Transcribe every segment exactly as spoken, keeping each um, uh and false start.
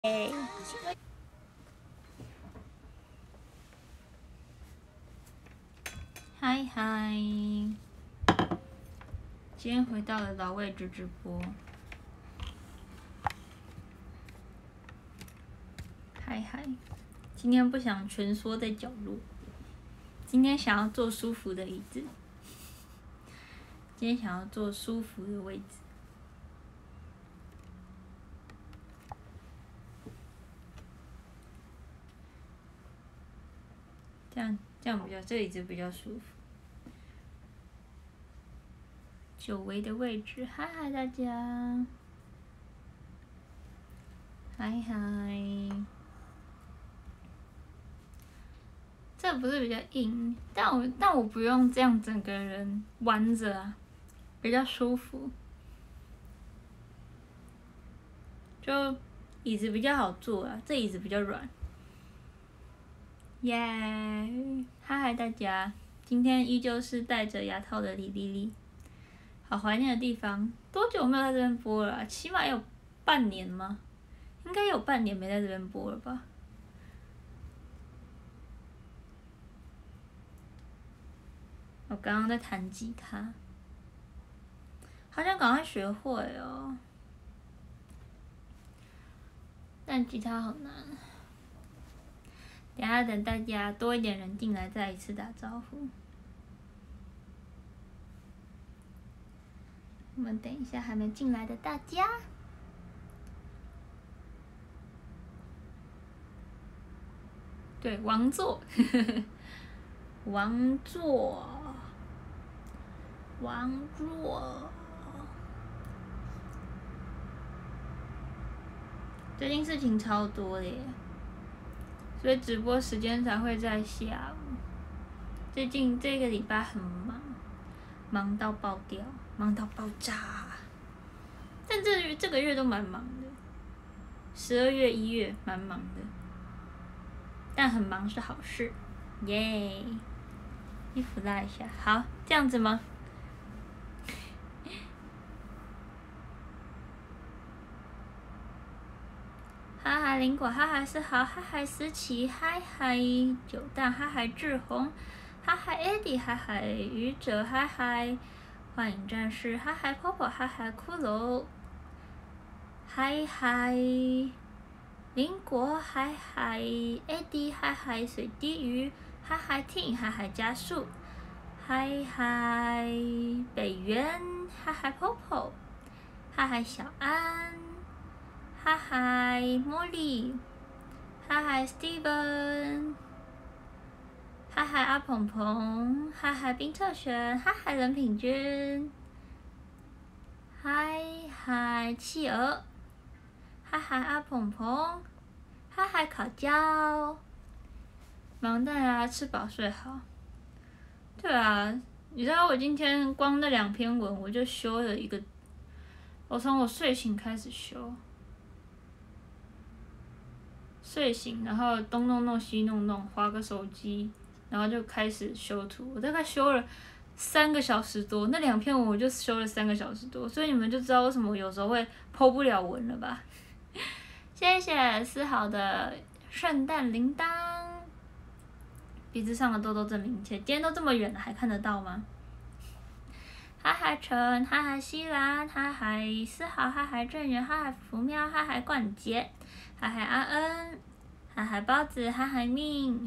哎，嗨嗨，今天回到了老位置直播。嗨嗨，今天不想蜷缩在角落，今天想要坐舒服的椅子，今天想要坐舒服的位置。这样这样比较，这椅子比较舒服。久违的位置，嗨嗨大家，嗨嗨。这不是比较硬，但我但我不用这样整个人弯着啊，比较舒服。就椅子比较好坐啊，这椅子比较软。耶、yeah ！嗨嗨大家，今天依旧是戴着牙套的李丽丽，好怀念的地方。多久没有在这边播了、啊？起码有半年吗？应该有半年没在这边播了吧？我刚刚在弹吉他，好想赶快学会哦，但吉他好难。等下等大家多一点人进来，再一次打招呼。我们等一下还没进来的大家。对，王座，王座，王座。最近事情超多的耶，所以直播时间才会在下午。最近这个礼拜很忙，忙到爆掉，忙到爆炸。但这这个月都蛮忙的，十二月、一月蛮忙的，但很忙是好事，耶！衣服拉一下，好，这样子吗？哈哈林果，哈哈是好，哈哈思琪，嗨嗨九蛋，哈哈志宏，哈哈 Eddie， 哈哈愚者，哈哈幻影战士，哈哈 Popo， 哈哈骷髅，嗨嗨林果，嗨嗨 Eddie， 嗨嗨水滴鱼，哈哈 Ting， 哈哈加速，嗨嗨北原，哈哈 Popo， 哈哈小安。哈嗨，茉莉，哈嗨，Steven，哈嗨，阿鹏鹏，哈嗨，冰特璇，哈嗨，任品君，嗨嗨，企鹅，哈嗨，阿鹏鹏，哈嗨，烤焦，忙蛋啊，吃饱睡好。对啊，你知道我今天光那两篇文我就修了一个，我从我睡醒开始修。睡醒，然后东弄弄西弄弄，划个手机，然后就开始修图。我大概修了三个小时多，那两篇文我就修了三个小时多，所以你们就知道为什么我有时候会 po 不了文了吧？谢谢思豪的圣诞铃铛，鼻子上的痘痘真明显，今天都这么远了还看得到吗？哈哈陈，哈哈西兰，哈哈思豪，哈哈郑源，哈哈福喵，哈哈冠杰。嗨嗨阿恩，嗨嗨包子，嗨嗨命，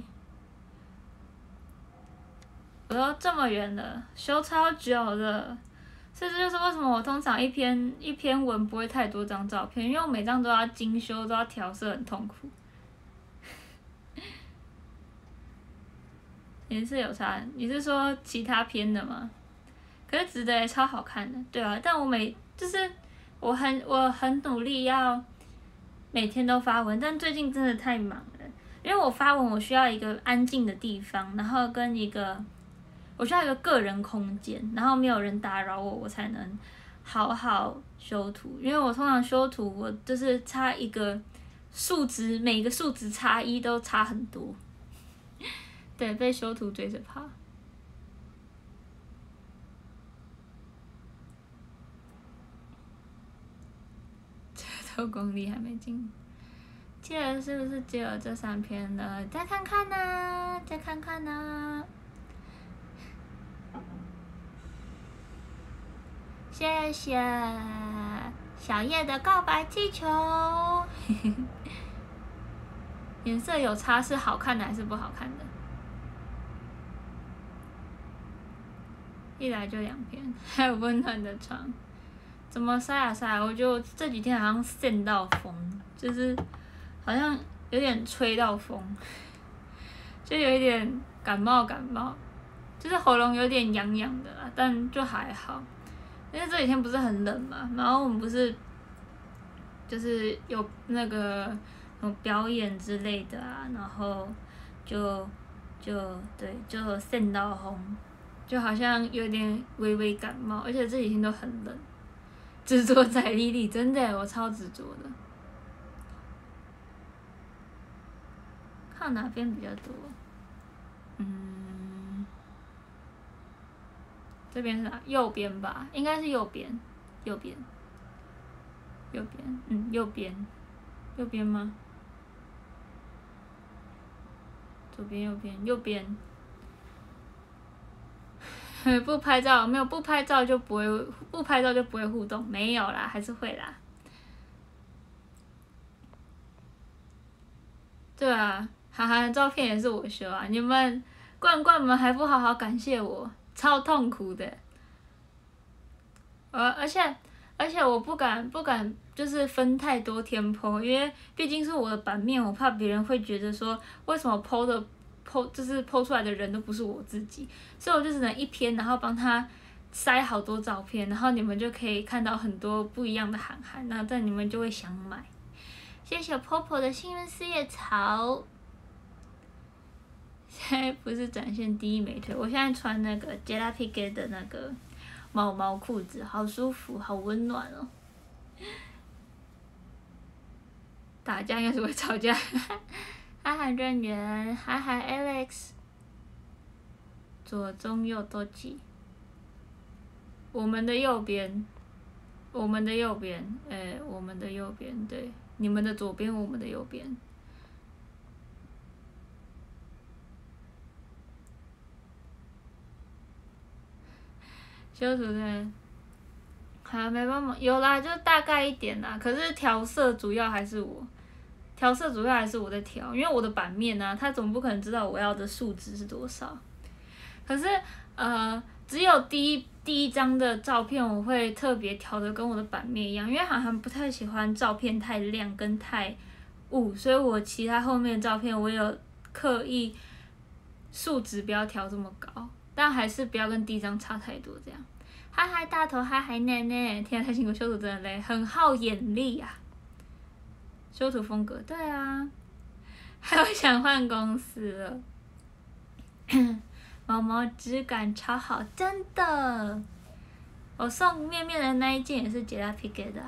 我都这么远了，修超久了，所以这就是为什么我通常一篇一篇文不会太多张照片，因为我每张都要精修，都要调色，很痛苦。颜色有差，你是说其他篇的吗？可是直的也超好看的，对啊，但我每就是我很我很努力要。每天都发文，但最近真的太忙了，因为我发文我需要一个安静的地方，然后跟一个我需要一个个人空间，然后没有人打扰我，我才能好好修图。因为我通常修图，我就是差一个数值，每个数值差一都差很多。对，被修图追着跑。这都功力还没进。 接着是不是只有这三篇呢？再看看呢、啊，再看看呢、啊。谢谢小叶的告白气球。颜色有差是好看的还是不好看的？一来就两篇，还有温暖的床。怎么晒啊晒？我就这几天好像扇到风，就是好像有点吹到风，就有一点感冒感冒，就是喉咙有点痒痒的啦，但就还好。因为这几天不是很冷嘛，然后我们不是就是有那个有表演之类的啊，然后就就对就扇到风，就好像有点微微感冒，而且这几天都很冷。执着在莉莉，真的，我超执着的。看哪边比较多？嗯，这边是哪？右边吧，应该是右边，右边，右边，嗯，右边，右边吗？左边，右边，右边。不拍照，没有不拍照就不会，不拍照就不会互动，没有啦，还是会啦。对啊，涵涵的照片也是我修啊，你们罐罐们还不好好感谢我，超痛苦的。呃，而且而且我不敢不敢就是分太多天 po， 因为毕竟是我的版面，我怕别人会觉得说为什么 po 的 po 就是 po 出来的人都不是我自己，所以我就只能一篇，然后帮他塞好多照片，然后你们就可以看到很多不一样的涵涵，那这样你们就会想买。谢谢 Popo 的幸运四叶草。现在不是展现第一美腿，我现在穿那个 Jella Pique 的那个毛毛裤子，好舒服，好温暖哦。打架应该是会吵架。嗨嗨任元，嗨嗨 Alex， 左中右都记。我们的右边，我们的右边，诶、欸，我们的右边，对，你们的左边，我们的右边。修图的，好没办法，有啦，就大概一点啦。可是调色主要还是我，调色主要还是我在调，因为我的版面呢、啊，他总不可能知道我要的数值是多少。可是呃，只有第一第一张的照片我会特别调的跟我的版面一样，因为涵涵不太喜欢照片太亮跟太雾，所以我其他后面的照片我有刻意数值不要调这么高。但还是不要跟第一张差太多，这样。嗨嗨大头，嗨嗨奶奶，天啊太辛苦，修图真的累，很耗眼力啊。修图风格，对啊。还有想换公司了。毛毛质感超好，真的。我送面面的那一件也是杰拉皮给的。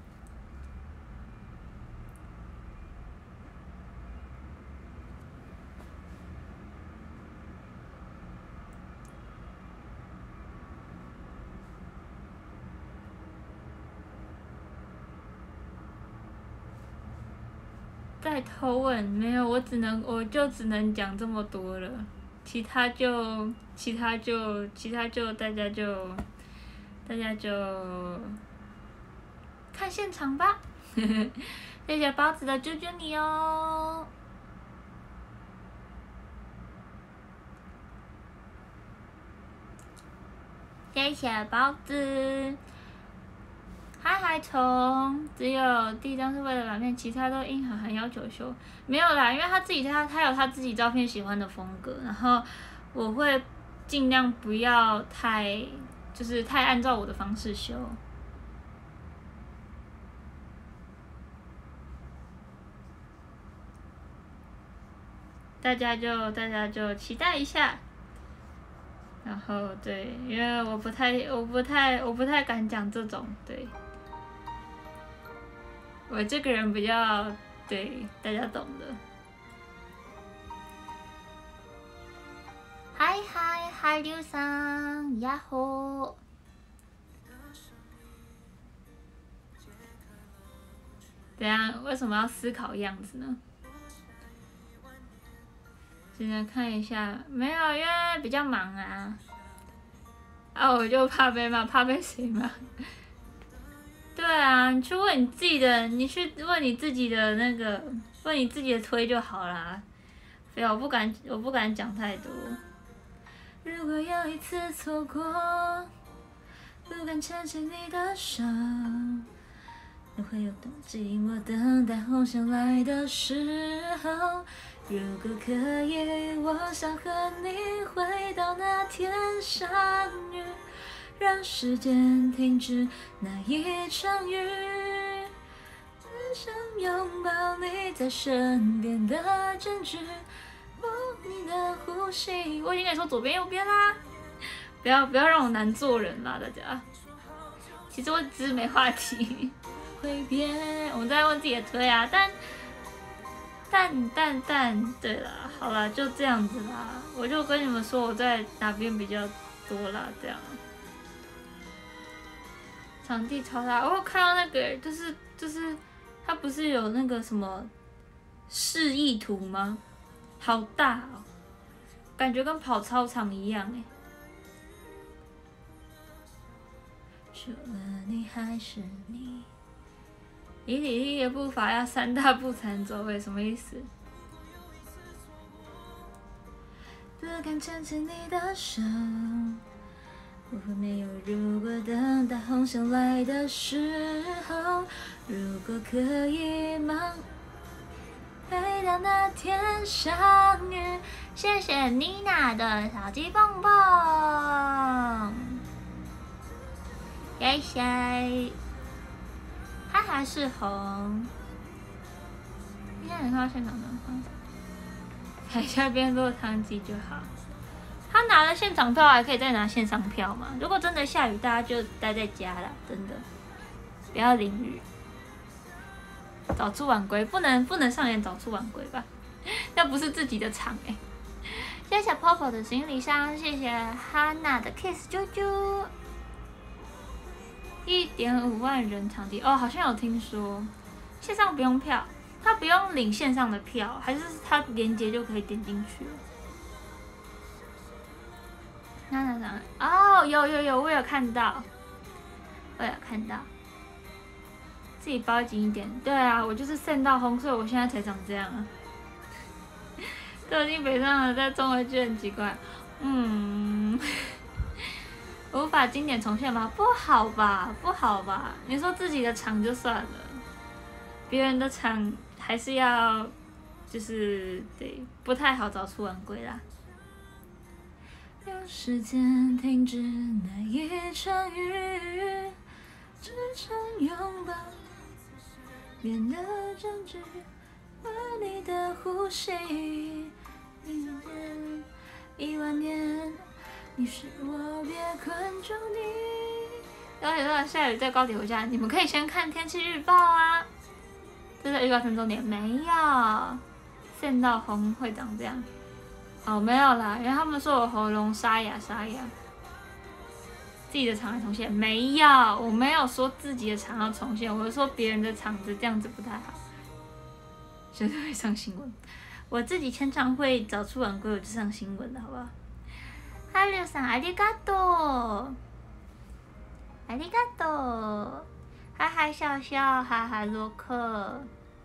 在偷问没有，我只能我就只能讲这么多了，其他就其他就其他就大家就大家就看现场吧。谢谢包子的啾啾你哦。谢谢包子。嗨嗨虫，只有第一张是为了版面，其他都因涵涵要求修。没有啦，因为他自己他他有他自己照片喜欢的风格，然后我会尽量不要太就是太按照我的方式修。大家就大家就期待一下。然后对，因为我不太我不太我不太敢讲这种，对。我这个人比较对，大家懂的。嗨嗨嗨，刘桑，呀吼！ 怎样？为什么要思考样子呢？只能看一下，没有，因为比较忙啊。啊，我就怕被骂，怕被谁骂？对啊，你去问你自己的，你去问你自己的那个，问你自己的推就好啦。对啊，我不敢，我不敢讲太多。如果有一次错过，不敢牵起你的手，又会有多寂寞？等待红线来的时候，如果可以，我想和你回到那天相遇，让时间停止那一场雨，只想拥抱你在身边的证据，摸你的呼吸。我已经跟你说左边右边啦，不要不要让我难做人啦，大家。其实我只是没话题。会变，我们在问自己的推啊，但但但但，对啦，好啦，就这样子啦。我就跟你们说我在哪边比较多啦，这样。场地超大，我有看到那个，就是就是，它不是有那个什么示意图吗？好大哦，感觉跟跑操场一样哎。除了你还是你。以李丽的步伐要三大步才能走位，什么意思？不敢牵起你的手，我会没有如果，等待红线来的时候，如果可以吗？回到那天相遇。谢谢妮娜的小鸡蹦蹦，谢谢。他还是红。现在你看到现场的方式，台下边落汤鸡就好。他拿了现场票，还可以再拿线上票嘛？如果真的下雨，大家就待在家啦，真的，不要淋雨。早出晚归，不能不能上演早出晚归吧？那不是自己的场哎、欸。谢谢 Popo 的行李箱，谢谢 Hanna 的 Kiss 啾啾。一点五万人场地哦，好像有听说，线上不用票，他不用领线上的票，还是他连结就可以点进去了。那那那哦，有有有，我有看到，我有看到，自己包紧一点。对啊，我就是渗到红，所以我现在才长这样啊。都已经北上了，再中回去很奇怪，嗯。无法经典重现吗？不好吧，不好吧。你说自己的场就算了，别人的场还是要，就是对，不太好早出晚归啦。让时间停止那一场雨，只想拥抱，变得证据，而你的呼吸，一万年。你是我，别困住你。高铁上下雨，在高铁回家，你们可以先看天气预报啊。这是预告片重点，没有。线到红会长这样。哦，没有啦，因为他们说我喉咙沙哑沙哑。自己的场要重现，没有，我没有说自己的场要重现，我是说别人的场子这样子不太好，绝对会上新闻。我自己签唱会早出晚归，我就上新闻了，好不好？哈六さんありがとう，ありがとう，嗨嗨笑笑，嗨嗨洛克。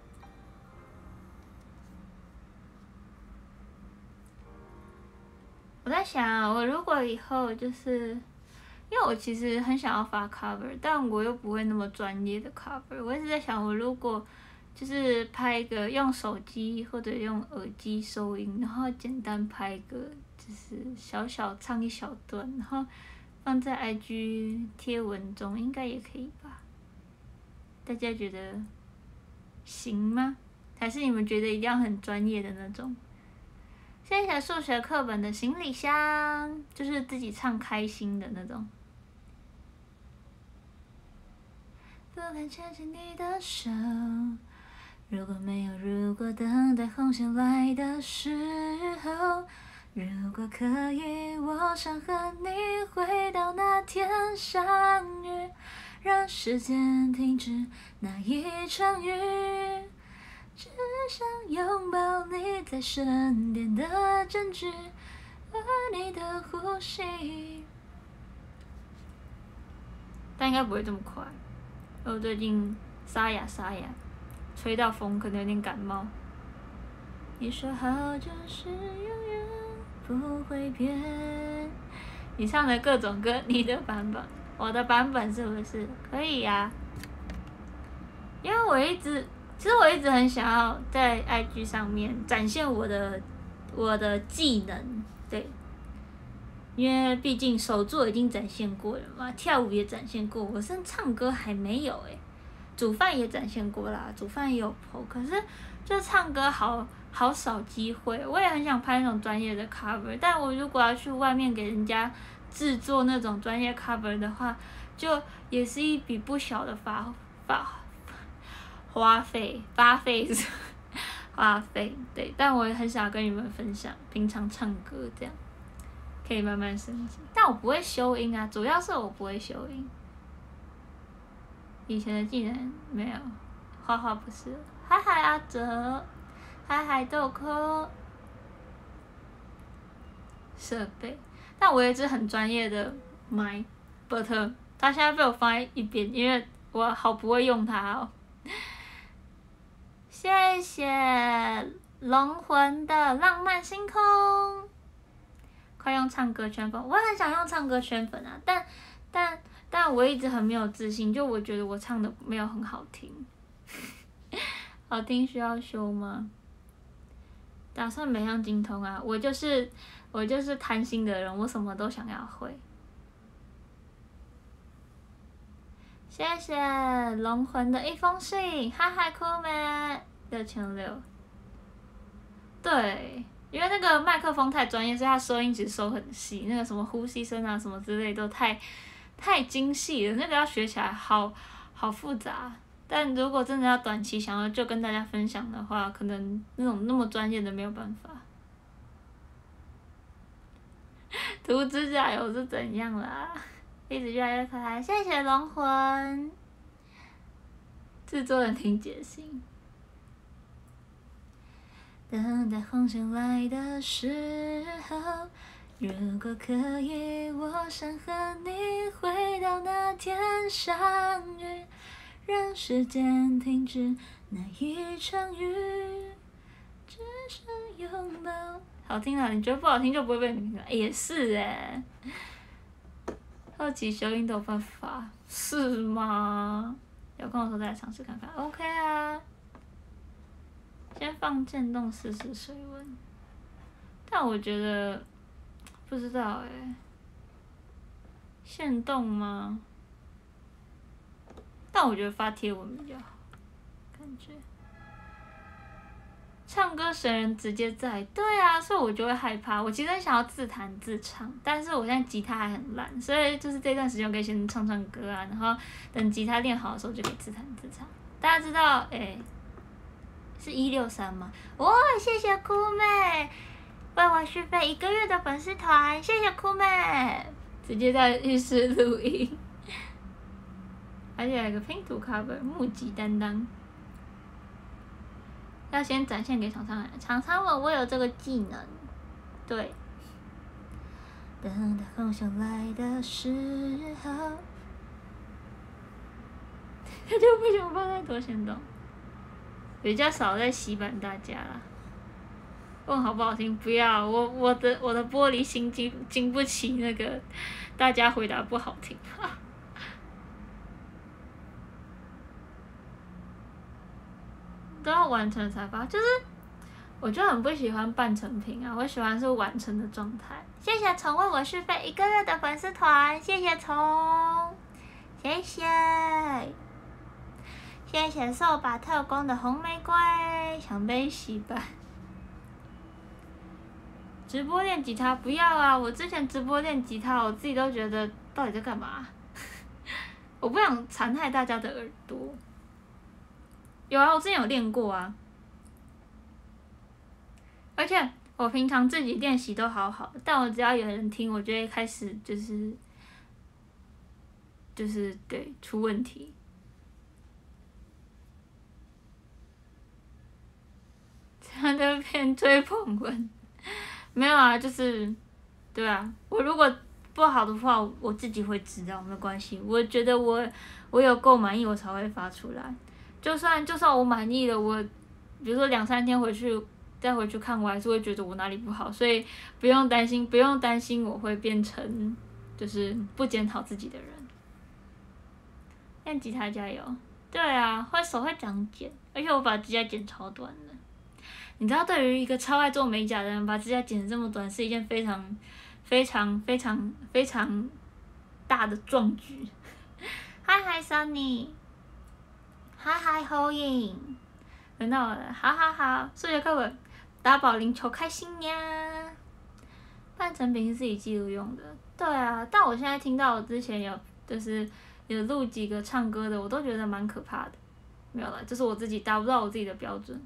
我在想，我如果以后就是，因为我其实很想要发 cover， 但我又不会那么专业的 cover。我一直在想，我如果就是拍一个用手机或者用耳机收音，然后简单拍一个。就是小小唱一小段，然后放在 I G 贴文中，应该也可以吧？大家觉得行吗？还是你们觉得一定要很专业的那种？谢谢数学课本的行李箱，就是自己唱开心的那种。不敢牵起你的手，如果没有如果，等待红线来的时候。如果可以，我想和你回到那天相遇， 让时间停止那一场雨，只想拥抱你在身边的证据，而你的呼吸。但应该不会这么快，我最近沙哑沙哑，吹到风可能有点感冒。你说好就是永远不会变。你唱的各种歌，你的版本，我的版本是不是可以呀、啊？因为我一直，其实我一直很想要在 I G 上面展现我的我的技能，对，因为毕竟手作已经展现过了嘛，跳舞也展现过，我甚至唱歌还没有诶、欸，煮饭也展现过啦，煮饭也有 po， 可是就唱歌好好少机会，我也很想拍那种专业的 cover， 但我如果要去外面给人家制作那种专业 cover 的话，就也是一笔不小的花花花费花费花费，对，但我也很想跟你们分享平常唱歌这样，可以慢慢升级，但我不会修音啊，主要是我不会修音。以前的技能没有，画画不是。嗨嗨阿哲，嗨嗨豆蔻，设备，但我有一支很专业的麦 ，but 它现在被我放在一边，因为我好不会用它哦。谢谢龙魂的浪漫星空，快用唱歌圈粉，我也很想用唱歌圈粉啊，但但。但我一直很没有自信，就我觉得我唱的没有很好听，好听需要修吗？打算每样精通啊！我就是我就是贪心的人，我什么都想要会。谢谢龙魂的一封信，嗨嗨酷妹六千六。对，因为那个麦克风太专业，所以它收音其实收很细，那个什么呼吸声啊什么之类都太。太精细了，那个要学起来好好复杂。但如果真的要短期想要就跟大家分享的话，可能那种那么专业的没有办法。涂指甲油是怎样啦？一直越来越可爱，谢谢龙魂。制作人挺解心。等待红线来的时候。如果可以，我想和你回到那天相遇，让时间停止那一场雨，只想拥抱。好听啊！你觉得不好听就不会被你听了，也是哎。后期修音都有办法，是吗？有空的时候再来尝试看看 ，OK 啊。先放渐冻试试水温，但我觉得。不知道哎、欸，限动吗？但我觉得发贴文比较好，感觉。唱歌神人直接在，对啊，所以我就会害怕。我其实很想要自弹自唱，但是我现在吉他还很烂，所以就是这段时间我可以先唱唱歌啊，然后等吉他练好的时候就可以自弹自唱。大家知道哎、欸，是一六三吗？哇、哦，谢谢酷妹。为我续费一个月的粉丝团，谢谢酷妹，直接在浴室录音，而且有一个拼图 cover 木吉担当，要先展现给厂商人，厂商们我有这个技能，对。等待红线来的时候，他就不想放太多线动，比较少在洗版大家啦。问好不好听？不要，我我的我的玻璃心经经不起那个大家回答不好听。都要完成才发，就是我就很不喜欢半成品啊，我喜欢是完成的状态。谢谢虫为我续费一个月的粉丝团，谢谢虫，谢谢，谢谢扫把特工的红玫瑰，想被洗版。直播练吉他不要啊！我之前直播练吉他，我自己都觉得到底在干嘛？我不想残害大家的耳朵。有啊，我之前有练过啊，而且我平常自己练习都好好的，但我只要有人听，我就会开始就是就是对出问题。这样就变追捧文，没有啊，就是，对啊，我如果不好的话，我自己会知道，没关系。我觉得我我有够满意，我才会发出来。就算就算我满意了，我比如说两三天回去再回去看，我还是会觉得我哪里不好，所以不用担心，不用担心我会变成就是不检讨自己的人。练吉他加油！对啊，会手会长茧，而且我把指甲剪超短的。你知道，对于一个超爱做美甲的人，把指甲剪得这么短是一件非常、非常、非常、非常大的壮举。嗨嗨，Sunny，嗨嗨，后影，轮到我了，好好好，数学课本，打保龄球开心呀！半成品是自己记录用的，对啊，但我现在听到我之前有就是有录几个唱歌的，我都觉得蛮可怕的。没有了，这是我自己达不到我自己的标准。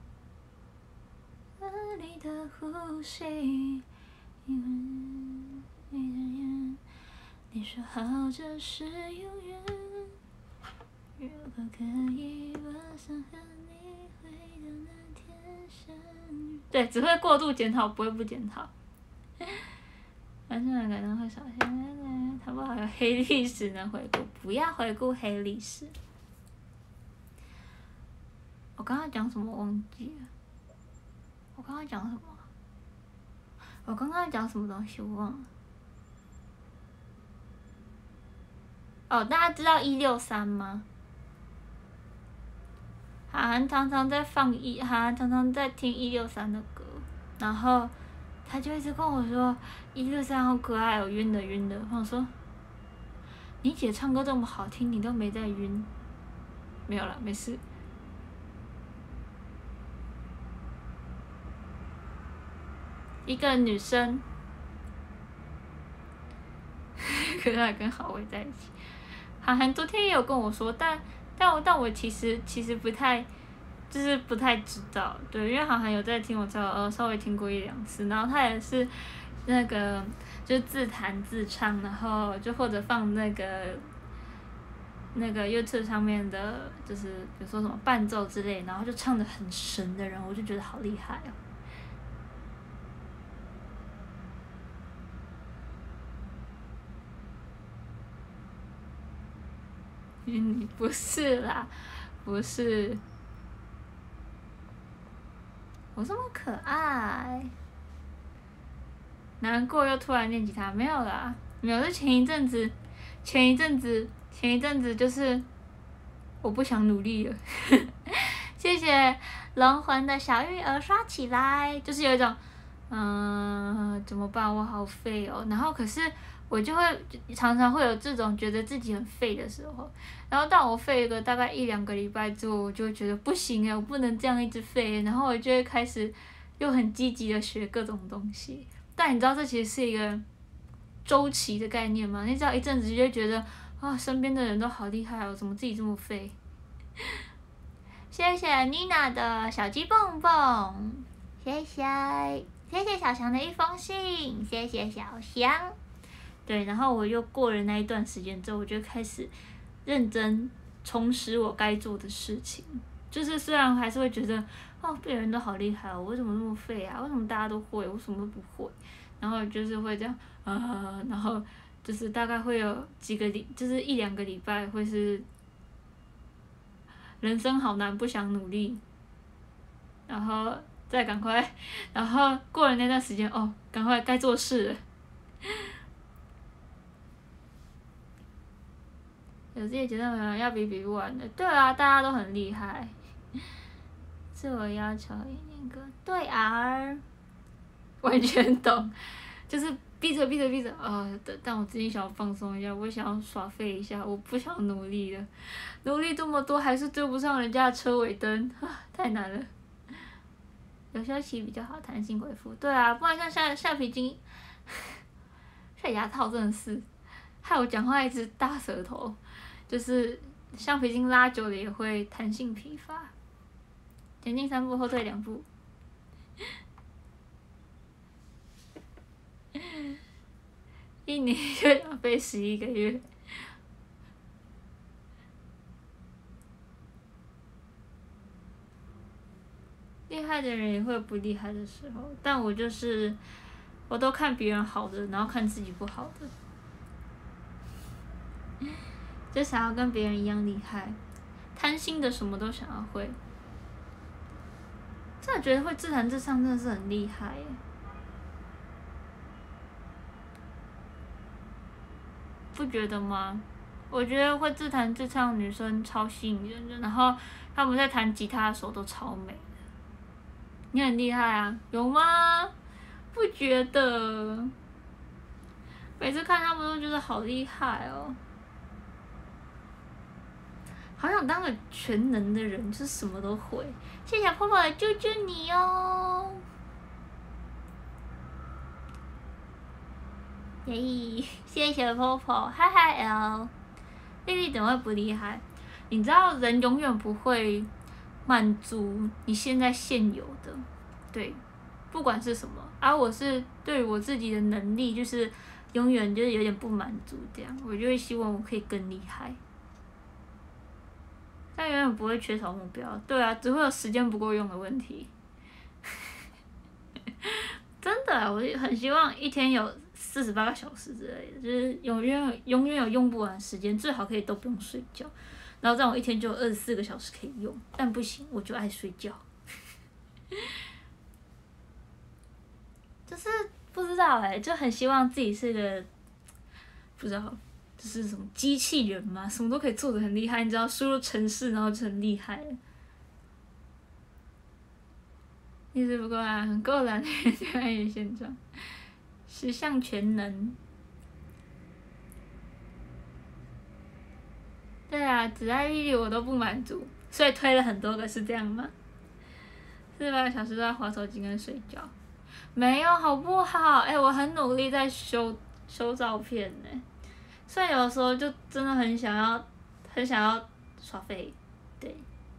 你的呼吸，你说好这是永远。如果可以，我想和你回到那天相遇。对，只会过度检讨，不会不检讨。完全可能会少些，他不好有黑历史能回顾，不要回顾黑历史。我刚刚讲什么忘记了？我刚刚讲什么？我刚刚讲什么东西我忘了。哦，大家知道一六三吗？韩寒常常在放一，韩寒常常在听一六三的歌，然后他就一直跟我说一六三好可爱哦，晕的晕的。我说，你姐唱歌这么好听，你都没在晕？没有了，没事。一个女生，可是她跟郝伟在一起。韩寒昨天也有跟我说，但但我但我其实其实不太，就是不太知道，对，因为韩寒有在听我才呃稍微听过一两次，然后他也是那个就自弹自唱，然后就或者放那个那个 YouTube 上面的，就是比如说什么伴奏之类，然后就唱得很神的人，我就觉得好厉害哦。嗯，不是啦，不是，我这么可爱，难过又突然练吉他，没有啦，没有，是前一阵子，前一阵子，前一阵子就是我不想努力了。谢谢龙魂的小玉儿刷起来，就是有一种，嗯、呃，怎么办？我好废哦。然后可是我就会常常会有这种觉得自己很废的时候，然后当我废个大概一两个礼拜之后，我就会觉得不行哎，我不能这样一直废，然后我就会开始又很积极的学各种东西。但你知道这其实是一个周期的概念吗？你只要一阵子就会觉得啊，身边的人都好厉害哦，怎么自己这么废？谢谢妮娜的小鸡蹦蹦，谢谢谢谢小翔的一封信，谢谢小翔。对，然后我又过了那一段时间之后，我就开始认真重拾我该做的事情。就是虽然还是会觉得，哦，别人都好厉害哦，我怎么那么废啊？为什么大家都会，我什么都不会？然后就是会这样，啊，然后就是大概会有几个礼，就是一两个礼拜会是。人生好难，不想努力，然后再赶快，然后过了那段时间，哦，赶快该做事了。有自己觉得没有要比比不完的，对啊，大家都很厉害。自我要求一严格，对啊，完全懂，就是闭着闭着闭着，啊、呃，但我自己想要放松一下，我想要耍废一下，我不想努力了。努力这么多还是追不上人家的车尾灯，啊，太难了。有休息比较好，弹性恢复。对啊，不然像橡橡皮筋，像牙套真的是，害我讲话一直大舌头，就是橡皮筋拉久了也会弹性疲乏。前进三步，后退两步。一年就要飞十一个月。 厉害的人也会有不厉害的时候，但我就是，我都看别人好的，然后看自己不好的，就想要跟别人一样厉害，贪心的什么都想要会。真的觉得会自弹自唱真的是很厉害耶。不觉得吗？我觉得会自弹自唱的女生超吸引人的，然后她们在弹吉他的时候都超美的。你很厉害啊，有吗？不觉得？每次看他们都觉得好厉害哦。好想当个全能的人，就是什么都会。谢谢泡泡来救救你哦！耶，谢谢泡泡，嗨嗨 L。丽丽怎么会不厉害？你知道人永远不会满足你现在现有的，对，不管是什么。而、啊、我是对我自己的能力，就是永远就是有点不满足，这样我就会希望我可以更厉害。但永远不会缺少目标，对啊，只会有时间不够用的问题。真的、啊，我很希望一天有四十八个小时之类的，就是永远永远有用不完的时间，最好可以都不用睡觉，然后这样我一天就有二十四个小时可以用。但不行，我就爱睡觉。就是不知道哎、欸，就很希望自己是个不知道。就是什么机器人嘛，什么都可以做得很厉害，你只要输入程式，然后就很厉害了。一直不够啊，很够了，就爱于现状，十项全能。对啊，只爱丽丽我都不满足，所以推了很多个，是这样吗？四十八个小时都在滑手机跟睡觉，没有好不好？哎、欸，我很努力在修修照片呢、欸。虽然有的时候就真的很想要，很想要耍废，对。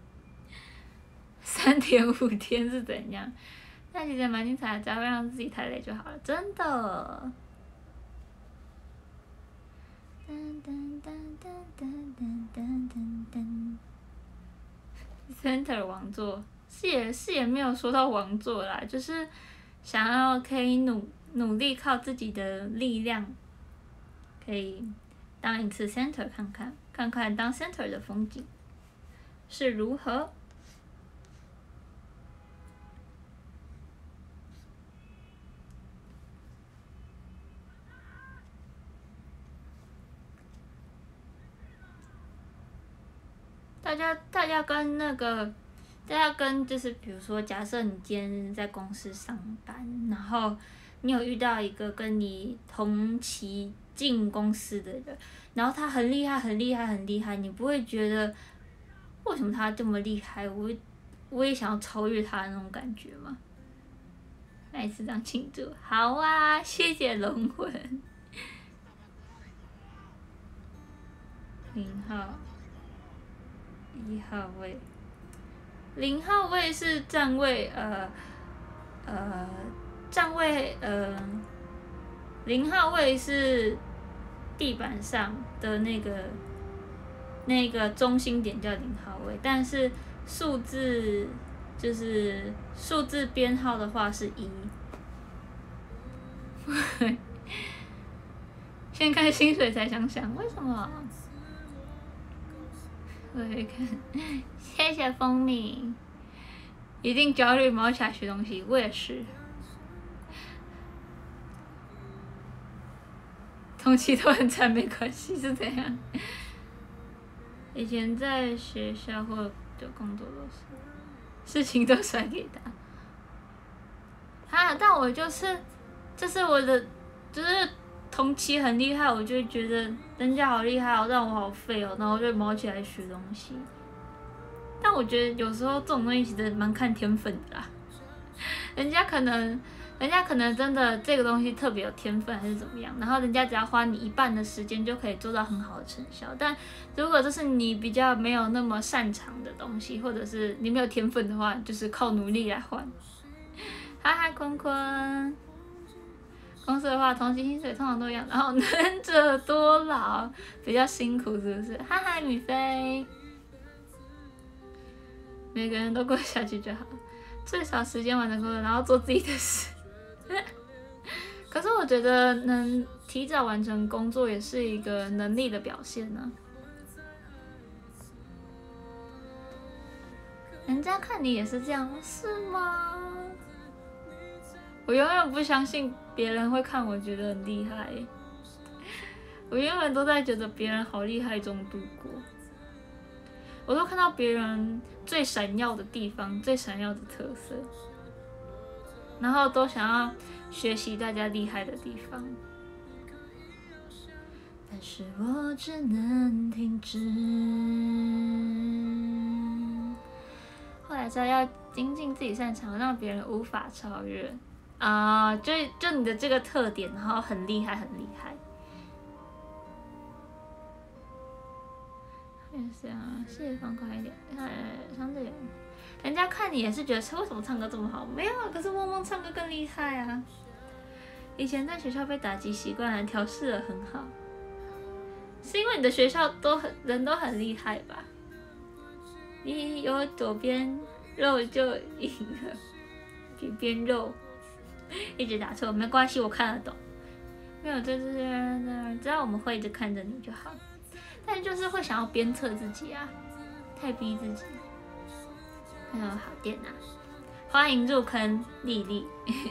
三点五天是怎样？那其实蛮精彩的，只要不让自己太累就好了，真的。噔噔噔噔噔噔噔噔。Center 王座是也是也没有说到王座啦，就是想要可以努努力靠自己的力量，可以当一次 Center 看看，看看当 Center 的风景是如何。大家大家跟那个，大家跟就是比如说，假设你今天在公司上班，然后你有遇到一个跟你同期进公司的人，然后他很厉害很厉害很厉害，你不会觉得为什么他这么厉害，我我也想要超越他的那种感觉吗？来一次当庆祝，好啊，谢谢龙魂。零号。一号位，零号位是站位，呃，呃，站位，呃，零号位是地板上的那个那个中心点叫零号位，但是数字就是数字编号的话是一。先看薪水才想想为什么。我会看，谢谢蜂蜜。一定焦虑毛起来学东西，我也是。同期都很惨没关系，是怎样？以前在学校或者工作都是，事情都甩给他。啊，但我就是，这是我的，就是同期很厉害，我就会觉得人家好厉害哦，让我好废哦，然后我就毛起来学东西。但我觉得有时候这种东西其实蛮看天分的啦，人家可能，人家可能真的这个东西特别有天分还是怎么样，然后人家只要花你一半的时间就可以做到很好的成效。但如果这是你比较没有那么擅长的东西，或者是你没有天分的话，就是靠努力来换。嗨嗨，坤坤。公司的话，同期薪水通常都一样，然后能者多劳，比较辛苦是不是？嗨嗨，米菲，每个人都过下去就好。 最少时间完成工作，然后做自己的事。可是我觉得能提早完成工作也是一个能力的表现呢、人家看你也是这样，是吗？我永远不相信别人会看我觉得很厉害，我永远都在觉得别人好厉害中度过。我都看到别人最闪耀的地方，最闪耀的特色，然后都想要学习大家厉害的地方。但是我只能停止。后来知道要精进自己擅长，让别人无法超越啊、呃！就就你的这个特点，然后很厉害，很厉害。是啊，谢谢放快一点。哎，相对人家看你也是觉得为什么唱歌这么好？没有啊，可是梦梦唱歌更厉害啊！以前在学校被打击习惯了，调试得很好，是因为你的学校都很人都很厉害吧？你有左边肉就赢了，左边肉一直打错没关系，我看得懂。没有，就是只要我们会一直看着你就好。但就是会想要鞭策自己啊，太逼自己。还有好电啊，欢迎入坑丽丽。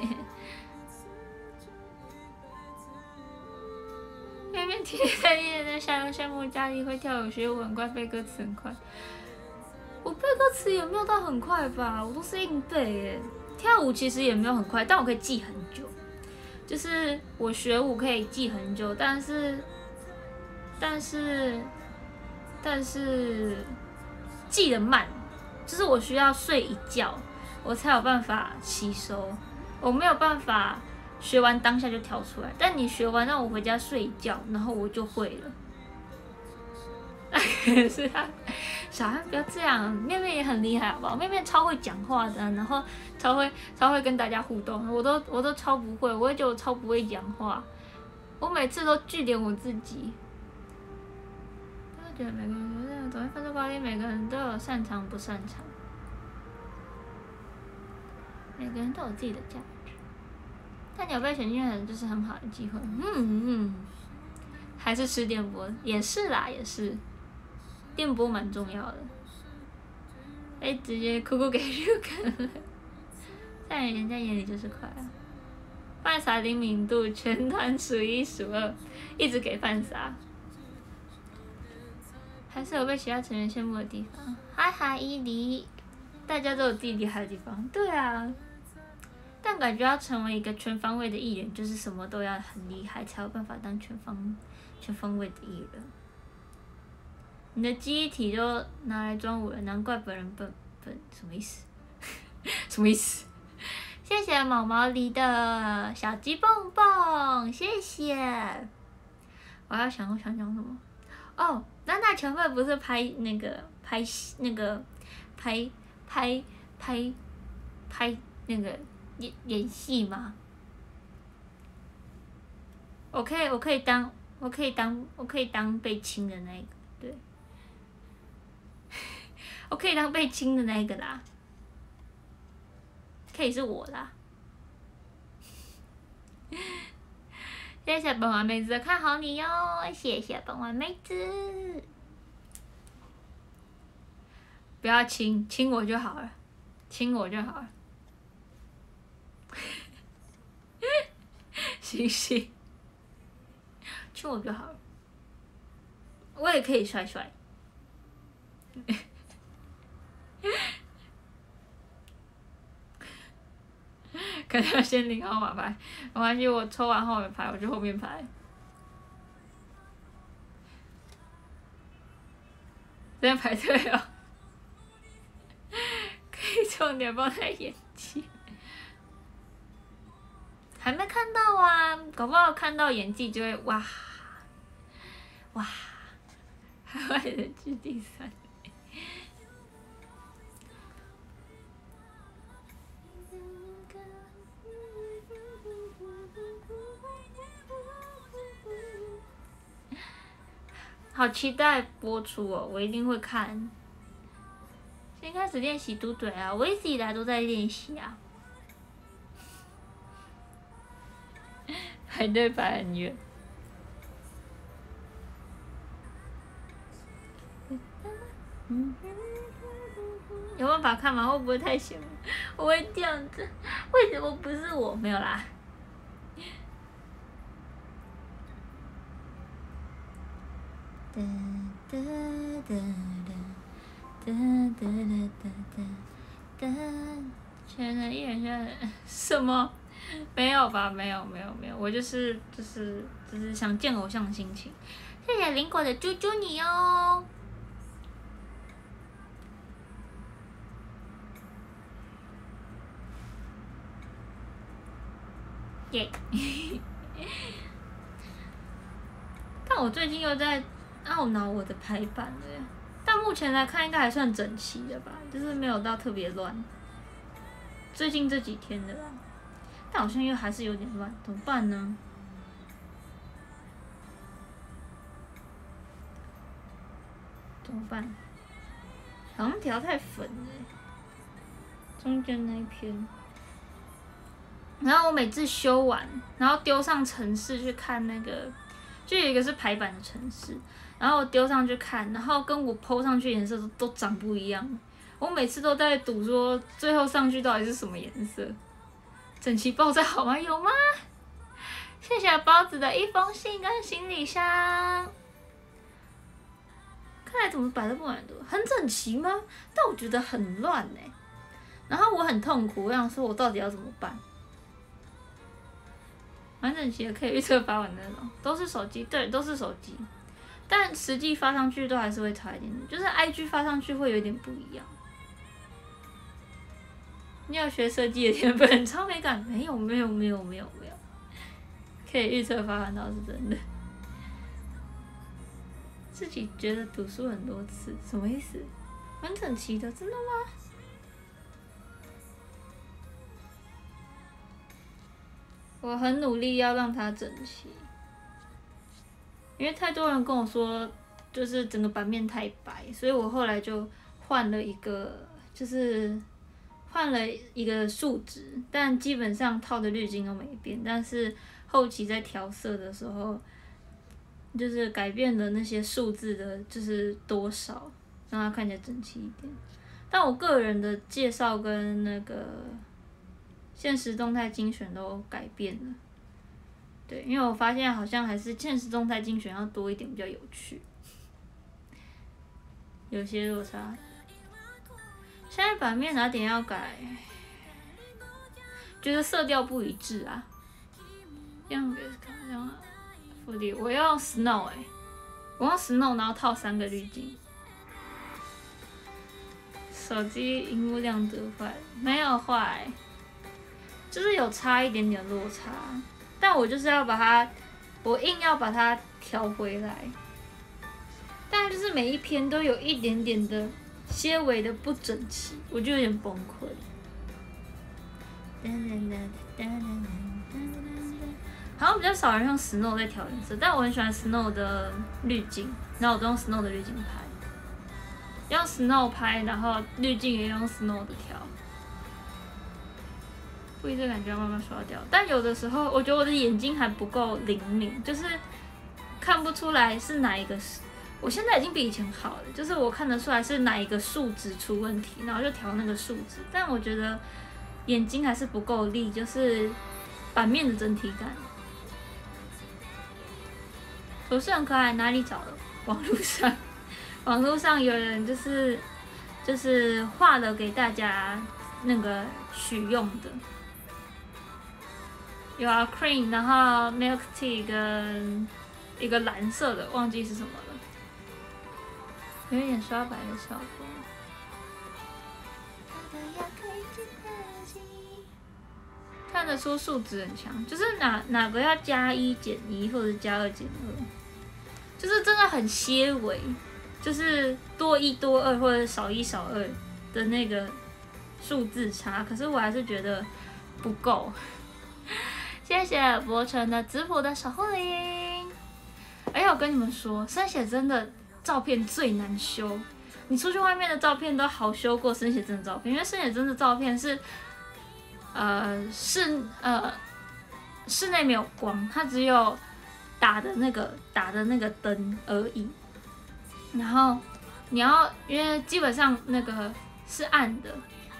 面面贴在练在下又羡慕佳丽会跳舞学舞很快，背歌词很快。我背歌词也没有到很快吧，我都是硬背耶。跳舞其实也没有很快，但我可以记很久。就是我学舞可以记很久，但是。但是，但是记得慢，就是我需要睡一觉，我才有办法吸收。我没有办法学完当下就跳出来，但你学完让我回家睡一觉，然后我就会了。是啊，小孩不要这样，妹妹也很厉害，好不好？妹妹超会讲话的，然后超会超会跟大家互动，我都我都超不会，我也觉得我超不会讲话，我每次都句点我自己。觉得每个人总会分出高低，每个人都有擅长不擅长，每个人都有自己的价值。但你有被选进来，就是很好的机会。嗯嗯，还是吃电波也是啦，也是，电波蛮重要的。哎，直接哭哭给入坑了，在人家眼里就是快乐。饭撒灵敏度全团数一数二，一直给饭撒。还是有被其他成员羡慕的地方。嗨嗨，伊犁，大家都有自己厉害的地方。对啊，但感觉要成为一个全方位的艺人，就是什么都要很厉害，才有办法当全方全方位的艺人。你的记忆体都拿来装我了，难怪本人笨笨，什么意思？什么意思？谢谢毛毛狸的小鸡蹦蹦，谢谢。我要想我想讲什么？哦，那那前辈不是拍那个拍那个拍拍拍拍那个演演戏吗？我可以我可以当我可以当我可以当被亲的那个，对，我可以当被亲的那个啦，可以是我啦。谢谢本丸妹子，看好你哟！谢谢本丸妹子，不要亲，亲我就好了，亲我就好了。行行，亲我就好了。我也可以帅帅。可能要先领号码牌，没关系，我抽完号码牌我就后面排。在排队哦，可以重点放在演技。还没看到啊，搞不好看到演技就会哇哇，海外人气第三。好期待播出哦！我一定会看。辛新开始练习嘟嘴啊，我一直以来都在练习啊。排队排很远。有办法看吗？会不会太羡慕？我会这样子，为什么不是我？没有啦。哒哒哒哒哒哒哒哒哒，全能一人选什么？没有吧？没有没有没有，我就是就是就是想见偶像的心情。谢谢林果的啾啾你哦。耶！但我最近又在懊恼我的排版了耶，但目前来看应该还算整齐的吧，就是没有到特别乱。最近这几天的啦，但好像又还是有点乱，怎么办呢？怎么办？好像调太粉了，中间那一篇。然后我每次修完，然后丢上程式去看那个，就有一个是排版的程式，然后我丢上去看，然后跟我 po 上去颜色都都长不一样。我每次都在赌说最后上去到底是什么颜色。整齐爆炸好吗？有吗？谢谢包子的一封信跟行李箱。看来怎么摆都不满多，很整齐吗？但我觉得很乱哎、欸。然后我很痛苦，我想说我到底要怎么办？蛮整齐的，可以预测发文那种，都是手机，对，都是手机，但实际发上去都还是会差一点点，就是 I G 发上去会有点不一样。你有学设计的天分，超美感？没有，没有，没有，没有，没有，可以预测发文倒是真的。自己觉得读书很多次，什么意思？蛮整齐的，真的吗？我很努力要让它整齐，因为太多人跟我说，就是整个版面太白，所以我后来就换了一个，就是换了一个数值，但基本上套的滤镜都没变，但是后期在调色的时候，就是改变了那些数字的，就是多少，让它看起来整齐一点。但我个人的介绍跟那个限时动态精选都改变了，对，因为我发现好像还是限时动态精选要多一点比较有趣，有些落差。现在版面哪点要改？觉得色调不一致啊。样给看这样，福利我要用 Snow 哎、欸，我用 Snow 然后套三个滤镜。手机荧幕亮度坏，没有坏。就是有差一点点落差，但我就是要把它，我硬要把它调回来。但就是每一篇都有一点点的些微的不整齐，我就有点崩溃。好像比较少人用 Snow 在调颜色，但我很喜欢 Snow 的滤镜，然后我都用 Snow 的滤镜拍，用 Snow 拍，然后滤镜也用 Snow 的调。不一定感觉要慢慢刷掉，但有的时候我觉得我的眼睛还不够灵敏，就是看不出来是哪一个。我现在已经比以前好了，就是我看得出来是哪一个数值出问题，然后就调那个数值。但我觉得眼睛还是不够力，就是版面的整体感。头饰很可爱，哪里找的？网络上，网络上有人就是就是画了给大家那个取用的。有啊 ，cream， 然后 milk tea 跟一个蓝色的，忘记是什么了，有一点刷白的效果。看得出数值很强，就是哪哪个要加一减一或者加二减二，就是真的很些微，就是多一多二或者少一少二的那个数字差，可是我还是觉得不够。谢谢博成的质朴的守护灵。而且我跟你们说，生写真的照片最难修， 你出去外面的照片都好修过生写真的照片，因为生写真的照片是，呃室呃室内没有光，它只有打的那个打的那个灯而已。然后你要因为基本上那个是暗的，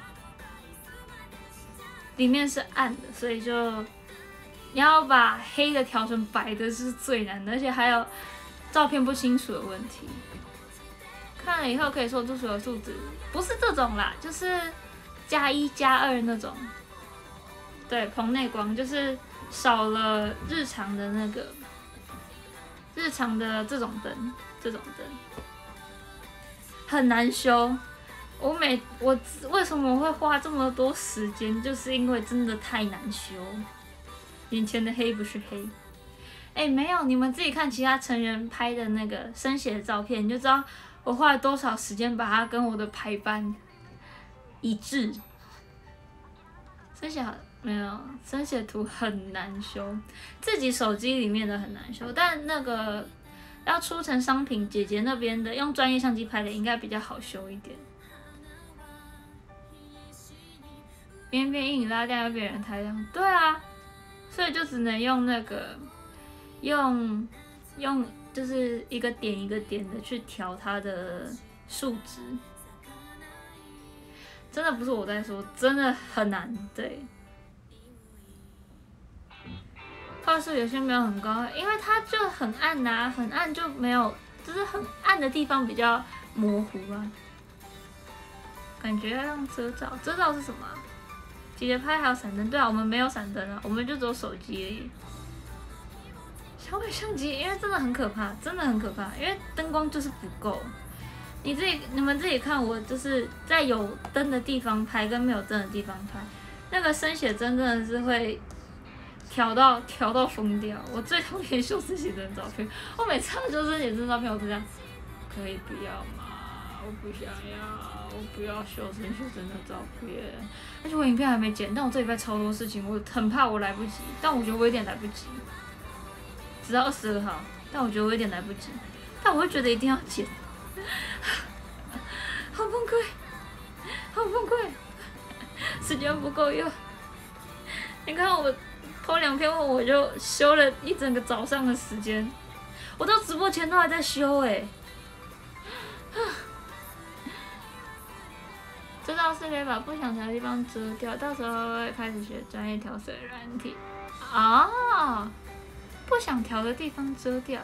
里面是暗的，所以就你要把黑的调成白的是最难的，而且还有照片不清楚的问题。看了以后可以说出所有数值，不是这种啦，就是加一加二那种。对，棚内光就是少了日常的那个日常的这种灯，这种灯很难修。我每我为什么会花这么多时间，就是因为真的太难修。眼前的黑不是黑。哎、欸，没有，你们自己看其他成人拍的那个生写的照片，你就知道我花了多少时间把它跟我的排版一致。生写好没有，生写图很难修，自己手机里面的很难修，但那个要出成商品，姐姐那边的用专业相机拍的应该比较好修一点。边边硬拉掉又变人太亮，对啊，所以就只能用那个。用用就是一个点一个点的去调它的数值，真的不是我在说，真的很难。对，画质有些没有很高，因为它就很暗呐、啊，很暗就没有，就是很暗的地方比较模糊啊。感觉要用遮罩，遮罩是什么、啊？姐姐拍还有闪灯，对啊，我们没有闪灯啊，我们就只有手机而已。小米相机，因为真的很可怕，真的很可怕，因为灯光就是不够。你自己、你们自己看，我就是在有灯的地方拍，跟没有灯的地方拍，那个生写真真的是会调到调到疯掉。我最讨厌修生写真的照片，我每次修生写真照片，我都这样，可以不要吗？我不想要，我不要修生写真的照片。而且我影片还没剪，但我这礼拜超多事情，我很怕我来不及，但我觉得我有点来不及。直到二十二号，但我觉得我有点来不及，但我会觉得一定要剪，好崩溃，好崩溃，时间不够用。你看我抛两篇后，我就修了一整个早上的时间，我到直播前都还在修哎、欸。这倒是可以把不想调的地方遮掉，到时候会开始学专业调色软体啊。不想调的地方遮掉。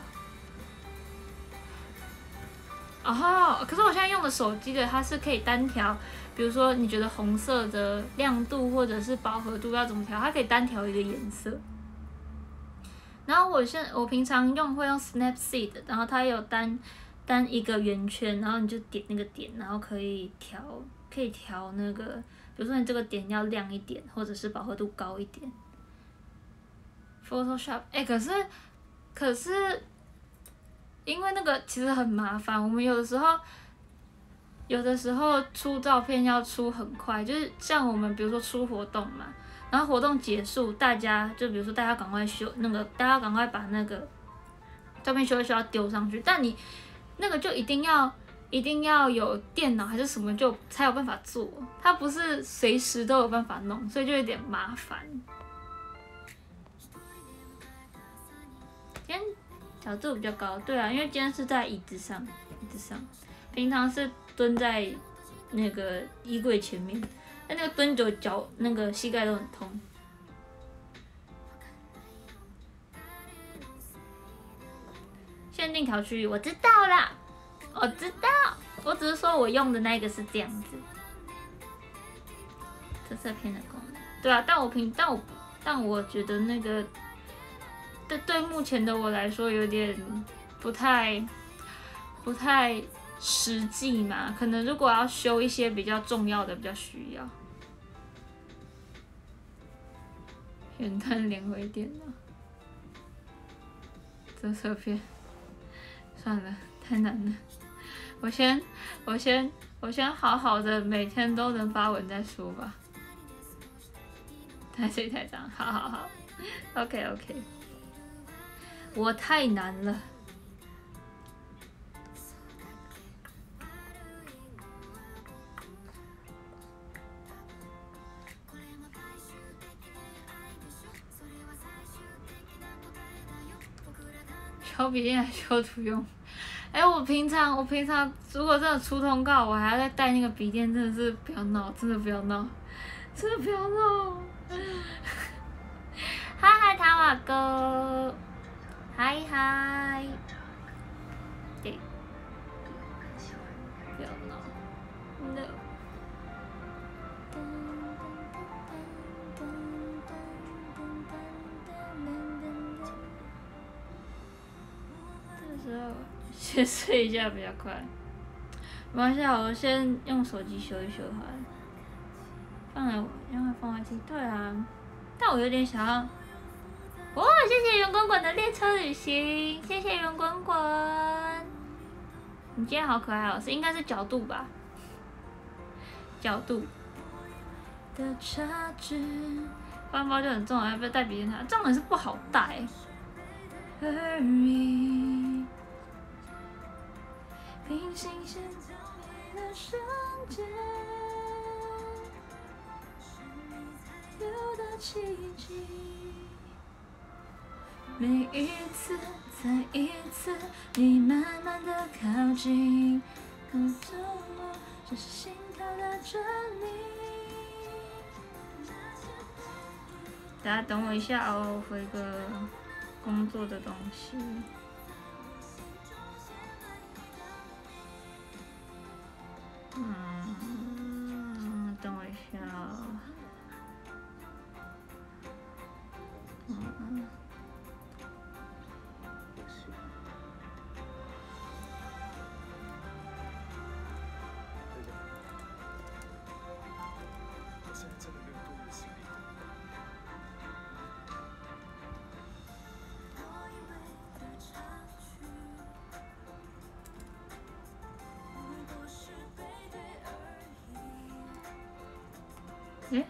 哦，可是我现在用的手机的，它是可以单调，比如说你觉得红色的亮度或者是饱和度要怎么调，它可以单调一个颜色。然后我现我平常用会用 Snapseed， 然后它有单单一个圆圈，然后你就点那个点，然后可以调可以调那个，比如说你这个点要亮一点，或者是饱和度高一点。Photoshop， 哎、欸，可是，可是，因为那个其实很麻烦，我们有的时候，有的时候出照片要出很快，就是像我们比如说出活动嘛，然后活动结束，大家就比如说大家赶快修那个，大家赶快把那个照片修一修要丢上去，但你那个就一定要一定要有电脑还是什么就才有办法做，它不是随时都有办法弄，所以就有点麻烦。今天角度比较高，对啊，因为今天是在椅子上，椅子上，平常是蹲在那个衣柜前面，但那个蹲久脚那个膝盖都很痛。限定调区域，我知道啦，我知道，我只是说我用的那个是这样子，特色片的功能，对啊，但我平但我但我觉得那个。对对，目前的我来说有点不太不太实际嘛，可能如果要修一些比较重要的，比较需要。元旦连回电脑，这色片，算了，太难了。我先我先我先好好的每天都能发文再说吧。太碎太脏，好好好 ，OK OK。我太难了。 小笔电还修图用。哎、欸，我平常我平常如果真的出通告，我还要再带那个笔电，真的是不要闹，真的不要闹，真的不要闹。嗨嗨，塔瓦哥，嗨嗨，对，不要闹 ，no。这时候先睡一下比较快。没关系，我先用手机修一修好了。放来，让它放外机。对啊，但我有点想要。哦，谢谢圆滚滚的列车旅行，谢谢圆滚滚。你今天好可爱哦，是应该是角度吧？角度的差距。包包就很重，要不要带笔电？它这样也是不好带。而已。平行线交汇的瞬间，是你才有的奇迹。每一次，再一次，你慢慢的靠近，告诉我这是心跳的真理。大家等我一下哦，回个工作的东西。嗯，等我一下。嗯。诶？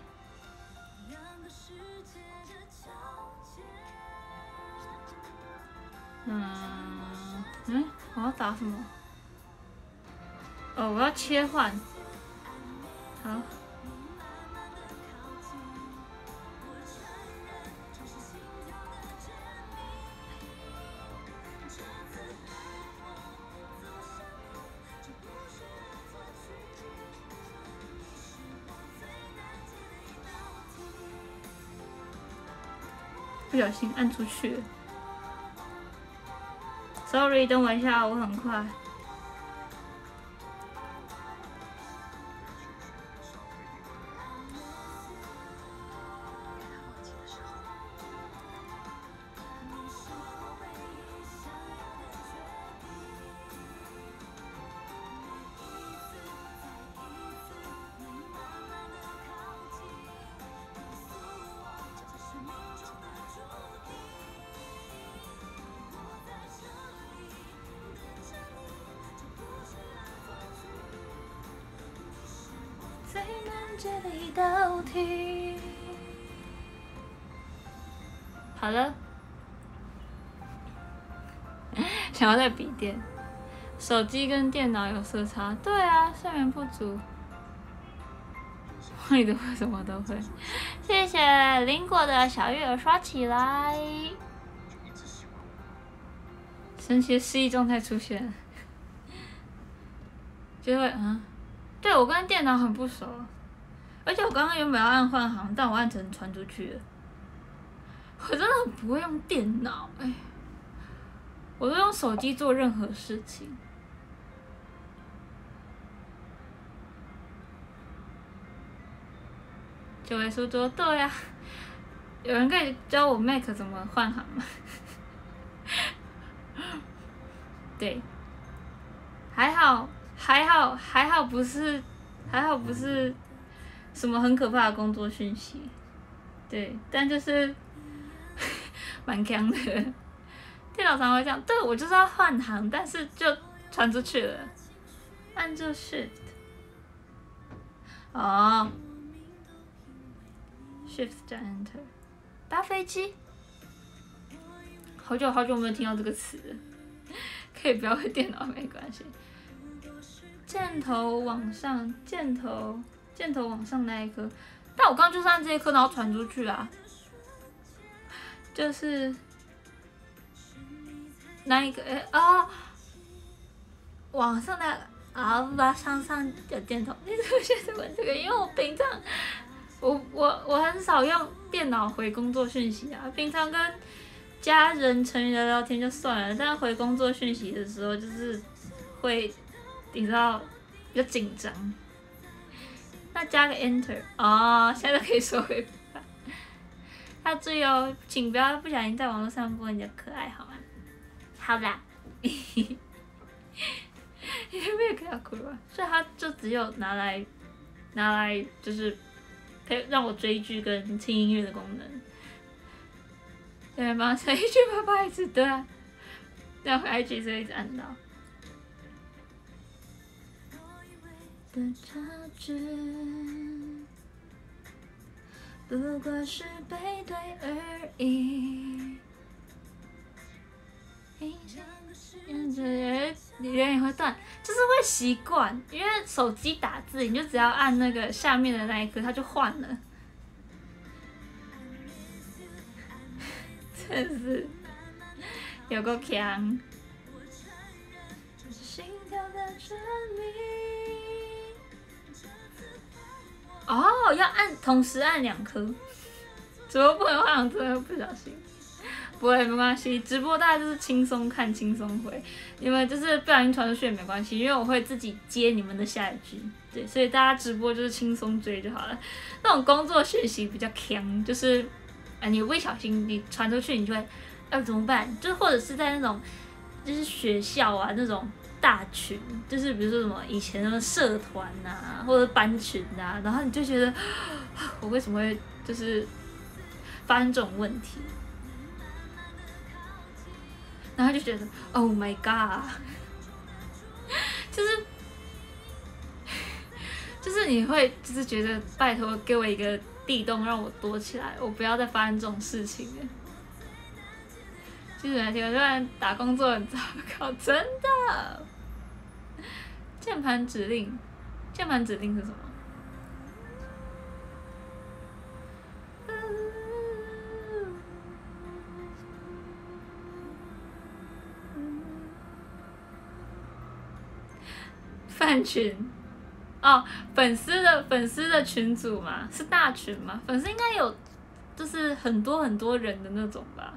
嗯嗯，我要打什么？哦，我要切换。好。不小心按出去了 ，sorry， 等我一下，我很快。最难解的一道题。好了，想要带笔电，手机跟电脑有色差。对啊，睡眠不足。会的会什么都会。谢谢林果的小月儿刷起来。神奇的失忆状态出现，就会嗯。对，我跟电脑很不熟，而且我刚刚原本要按换行，但我按成传出去了。我真的很不会用电脑，哎，我都用手机做任何事情。九尾叔说：“对啊，有人可以教我 Mac 怎么换行吗？”对，还好。还好，还好不是，还好不是什么很可怕的工作讯息，对，但就是蛮强的。电脑常会这样，对我就是要换行，但是就传出去了，按住 Shift， 哦 ，Shift 加 Enter， 搭飞机，好久好久没有听到这个词了，可以不要会电脑没关系。箭头往上，箭头，箭头往上那一颗，但我刚刚就是按这一颗，然后传出去啊，就是那一个哎哦，网上的啊，吧上上有电筒，你怎么现在问这个？因为我平常我我我很少用电脑回工作讯息啊，平常跟家人成员聊聊天就算了，但回工作讯息的时候就是会，你知道比较紧张。那加个 Enter 哦，现在都可以收回吧。要注意哦，请不要不小心在网络上播你的可爱好吗？好啦，你没有看到哭吧？所以它就只有拿来拿来就是陪让我追剧跟听音乐的功能。对吗？所以一句爸爸一直对啊，这样 I G 就一直按到。的差距，不过是背对而已。你人也会断，就是会习惯，因为手机打字，你就只要按那个下面的那一颗，它就换了。真是有够强！哦，要按同时按两颗，直播不能换，真的不小心。不会，没关系，直播大家就是轻松看、轻松回，你们就是不小心传出去也没关系，因为我会自己接你们的下一句，对，所以大家直播就是轻松追就好了。那种工作讯息比较强，就是，啊，你不小心你传出去，你就会，呃，怎么办？就或者是在那种，就是学校啊那种大群，就是比如说什么以前的社团啊，或者班群啊，然后你就觉得，我为什么会就是发生这种问题？然后就觉得 ，Oh my god， 就是就是你会就是觉得拜托给我一个地洞让我躲起来，我不要再发生这种事情了。其实来听，我突然打工作很糟糕，真的。键盘指令，键盘指令是什么？饭群，哦，粉丝的粉丝的群组嘛，是大群嘛？粉丝应该有，就是很多很多人的那种吧。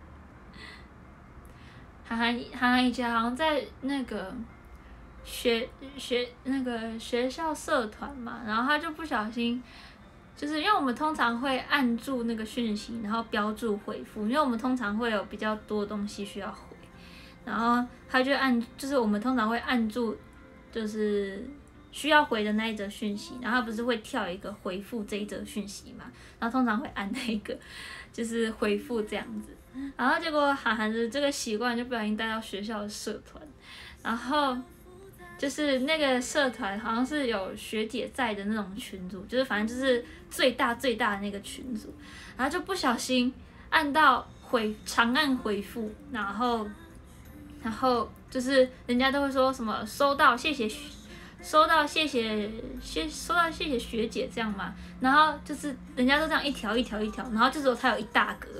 涵涵涵涵以前好像在那个学学那个学校社团嘛，然后他就不小心，就是因为我们通常会按住那个讯息，然后标注回复，因为我们通常会有比较多东西需要回，然后他就按，就是我们通常会按住。就是需要回的那一则讯息，然后它不是会跳一个回复这一则讯息嘛？然后通常会按那个，就是回复这样子。然后结果涵涵的这个习惯就不小心带到学校的社团，然后就是那个社团好像是有学姐在的那种群组，就是反正就是最大最大的那个群组，然后就不小心按到回长按回复，然后然后。就是人家都会说什么收到谢谢，收到谢谢谢收到谢谢学姐这样嘛，然后就是人家都这样一条一条一条，然后就只有他有一大格，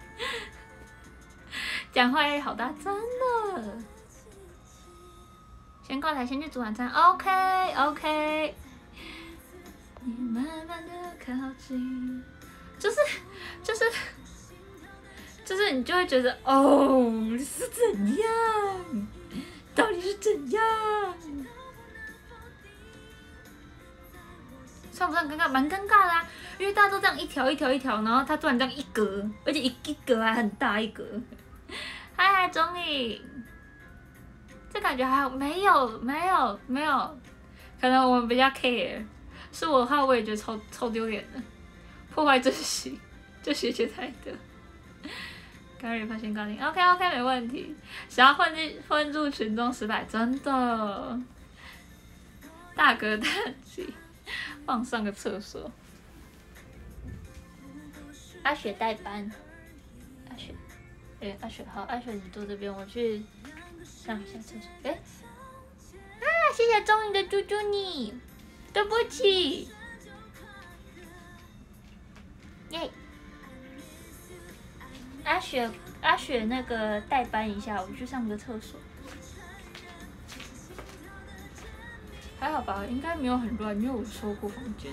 讲话压力好大，真的。先过来，先去煮晚餐 ，OK OK。你慢慢的靠近，就是就是。就是你就会觉得哦是怎样，到底是怎样？算不算尴尬？蛮尴尬的啊，因为大家都这样一条一条一条，然后他突然这样一格，而且一一格还很大一格。嗨嗨，钟颖，这感觉还好，没有没有没有，可能我们比较 care， 是我的话我也觉得超超丢脸的，破坏珍惜，这学姐才的。刚人发现高定 ，OK OK 没问题。想要混进混入群众失败，真的。大哥大姐，放上个厕所。阿雪代班，阿雪，哎、欸，阿雪好，阿雪你坐这边，我去上一下厕所。哎、欸，啊，谢谢终于的猪猪你，对不起。耶。阿雪， 阿雪那个代班一下，我去上个厕所。还好吧，应该没有很乱，因为我收过房间。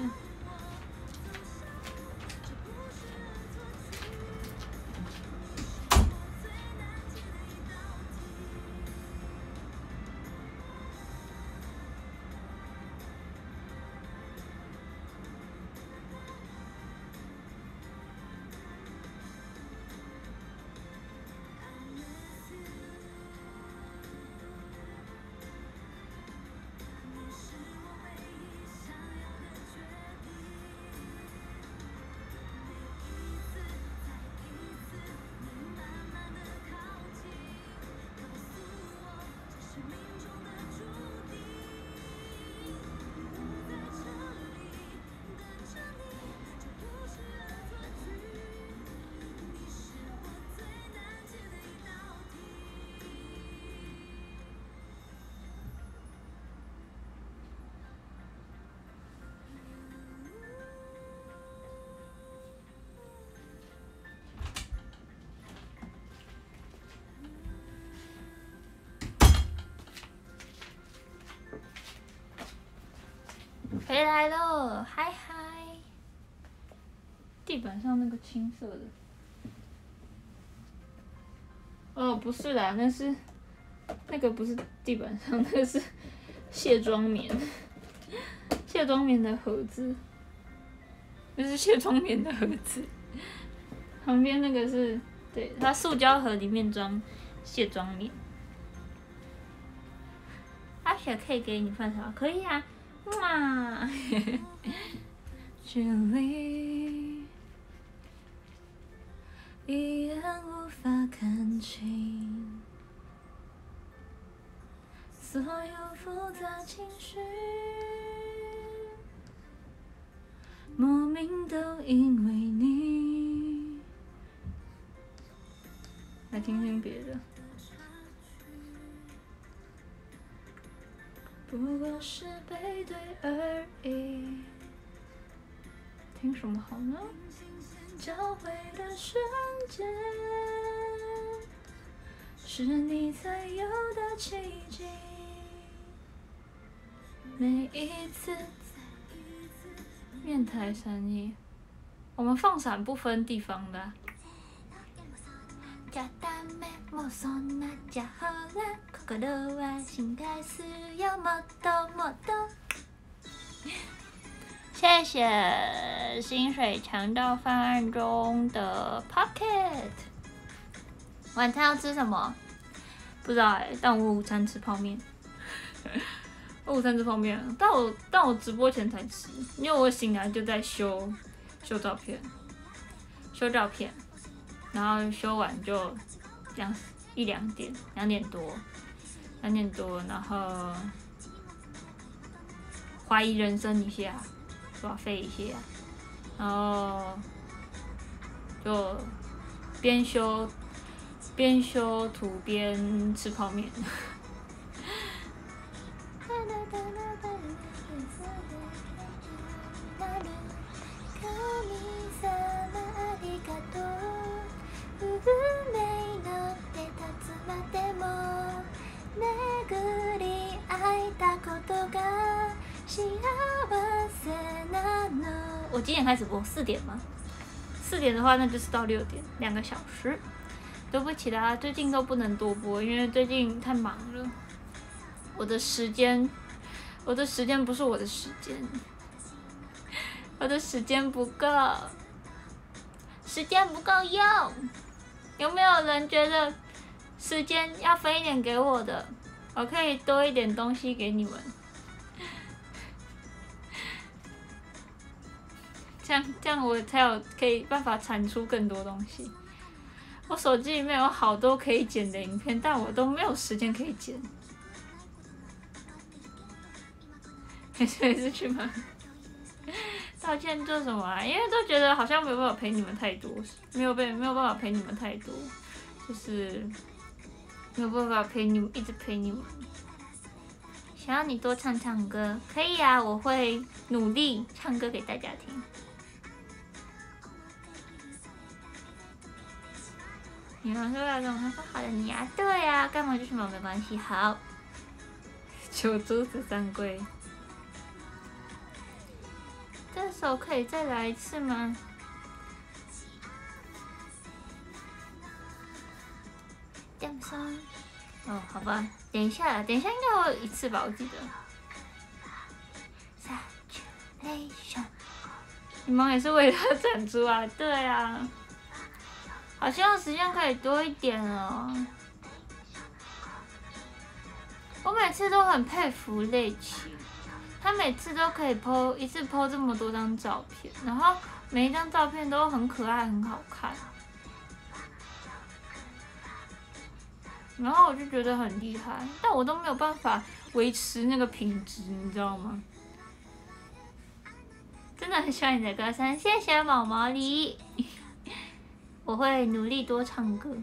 回来喽，嗨嗨！地板上那个青色的，哦，不是啦，那是那个不是地板上，那个是卸妆棉，卸妆棉的盒子，那是卸妆棉的盒子。旁边那个是，对，它塑胶盒里面装卸妆棉。阿雪可以给你放什么？可以啊。哇，这里依然无法看清所有复杂情绪，莫名都因为你。来听听别的。不过是背对而已，听什么好呢？交汇的瞬间，是你才有的奇迹。每一次，面台三一，我们放闪不分地方的、啊。じゃダメもうそんなじゃほら心は心配するよもっともっと。谢谢薪水强到犯案中的 Pocket。晚餐要吃什么？不知道哎、欸，但我午餐吃泡面。我午餐吃泡面，但我但我直播前才吃，因为我醒来就在修修照片，修照片。然后修完就两一两点，两点多，两点多，然后怀疑人生一下，耍废一下，然后就边修边修图边吃泡面。我几点开始播？四点吗？四点的话，那就是到六点，两个小时。对不起啦，最近都不能多播，因为最近太忙了。我的时间，我的时间不是我的时间，我的时间不够，时间不够用。有没有人觉得时间要分一点给我的？我可以多一点东西给你们。这样这样我才有可以办法产出更多东西。我手机里面有好多可以剪的影片，但我都没有时间可以剪。没事没事，去吗？道歉做什么啊？因为都觉得好像没有办法陪你们太多，没有被没有办法陪你们太多，就是没有办法陪你们一直陪你们。想要你多唱唱歌，可以啊，我会努力唱歌给大家听。 你们说要跟我说好的你啊，对啊，干嘛就是嘛没关系。好，九珠子三龟，这首可以再来一次吗？点上。哦，好吧，等一下啦，等一下应该会有一次吧，我记得。Saturation， 你们也是为了产出啊？对啊。好希望时间可以多一点哦。我每次都很佩服类奇，他每次都可以 po 一次 po 这么多张照片，然后每一张照片都很可爱、很好看，然后我就觉得很厉害，但我都没有办法维持那个品质，你知道吗？真的很喜欢你的歌声，谢谢毛毛狸。我会努力多唱歌，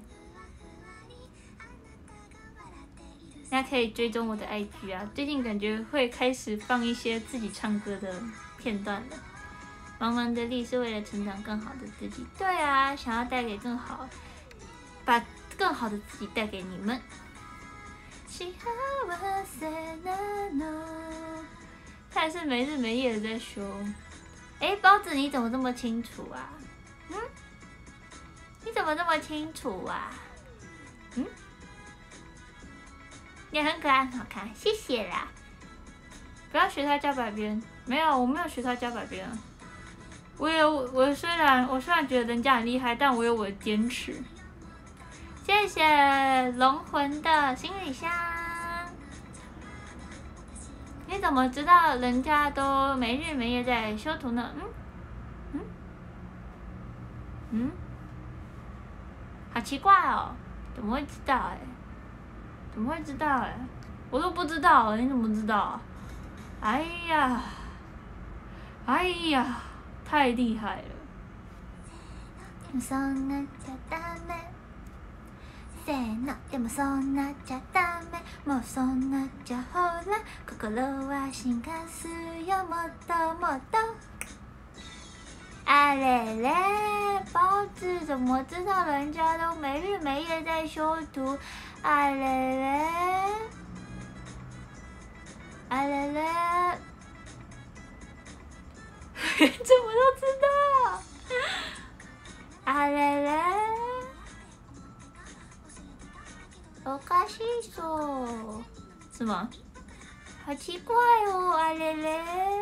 大家可以追踪我的 I G 啊，最近感觉会开始放一些自己唱歌的片段了。茫茫的力是为了成长更好的自己，对啊，想要带给更好，把更好的自己带给你们。他还是没日没夜的在说，哎，包子你怎么这么清楚啊？嗯？你怎么这么清楚啊？嗯？你很可爱，很好看，谢谢啦！不要学他加百遍，没有，我没有学他加百遍啊。我有，我虽然我虽然觉得人家很厉害，但我有我的坚持。谢谢龙魂的行李箱。你怎么知道人家都没日没夜在修图呢？嗯？嗯？嗯？好奇怪哦，怎么会知道哎、欸？怎么会知道哎、欸？我都不知道，你怎么知道？哎呀，哎呀，太厉害了！そんなじゃダメ。せーの、でもそんなじゃダメ。もうそんなじゃほら、心は進化するよ、もっともっと。啊嘞嘞，包子怎么知道人家都没日没夜在修图？啊嘞嘞，啊嘞嘞，怎么都知道？啊嘞嘞，おかしいそう，是吗？好奇怪哦，啊嘞嘞。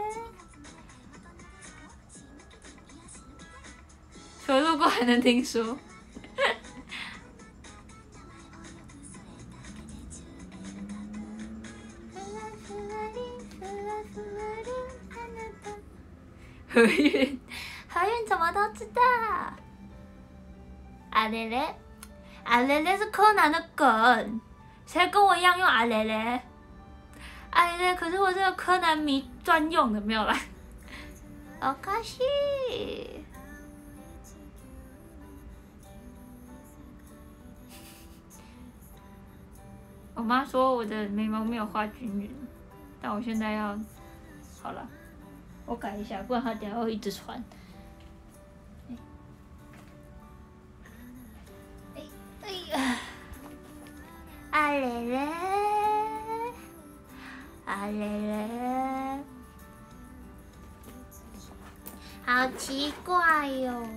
我路过还能听说。何韵，何韵怎么都知道？啊嘞嘞，啊嘞嘞是柯南的梗，谁跟我一样用啊嘞嘞？啊嘞嘞可是我这个柯南迷专用的，没有啦。好可惜。我妈说我的眉毛没有画均匀，但我现在要好了，我改一下，不然她等下会一直传。哎哎呀，啊嘞嘞，啊嘞嘞，好奇怪哟。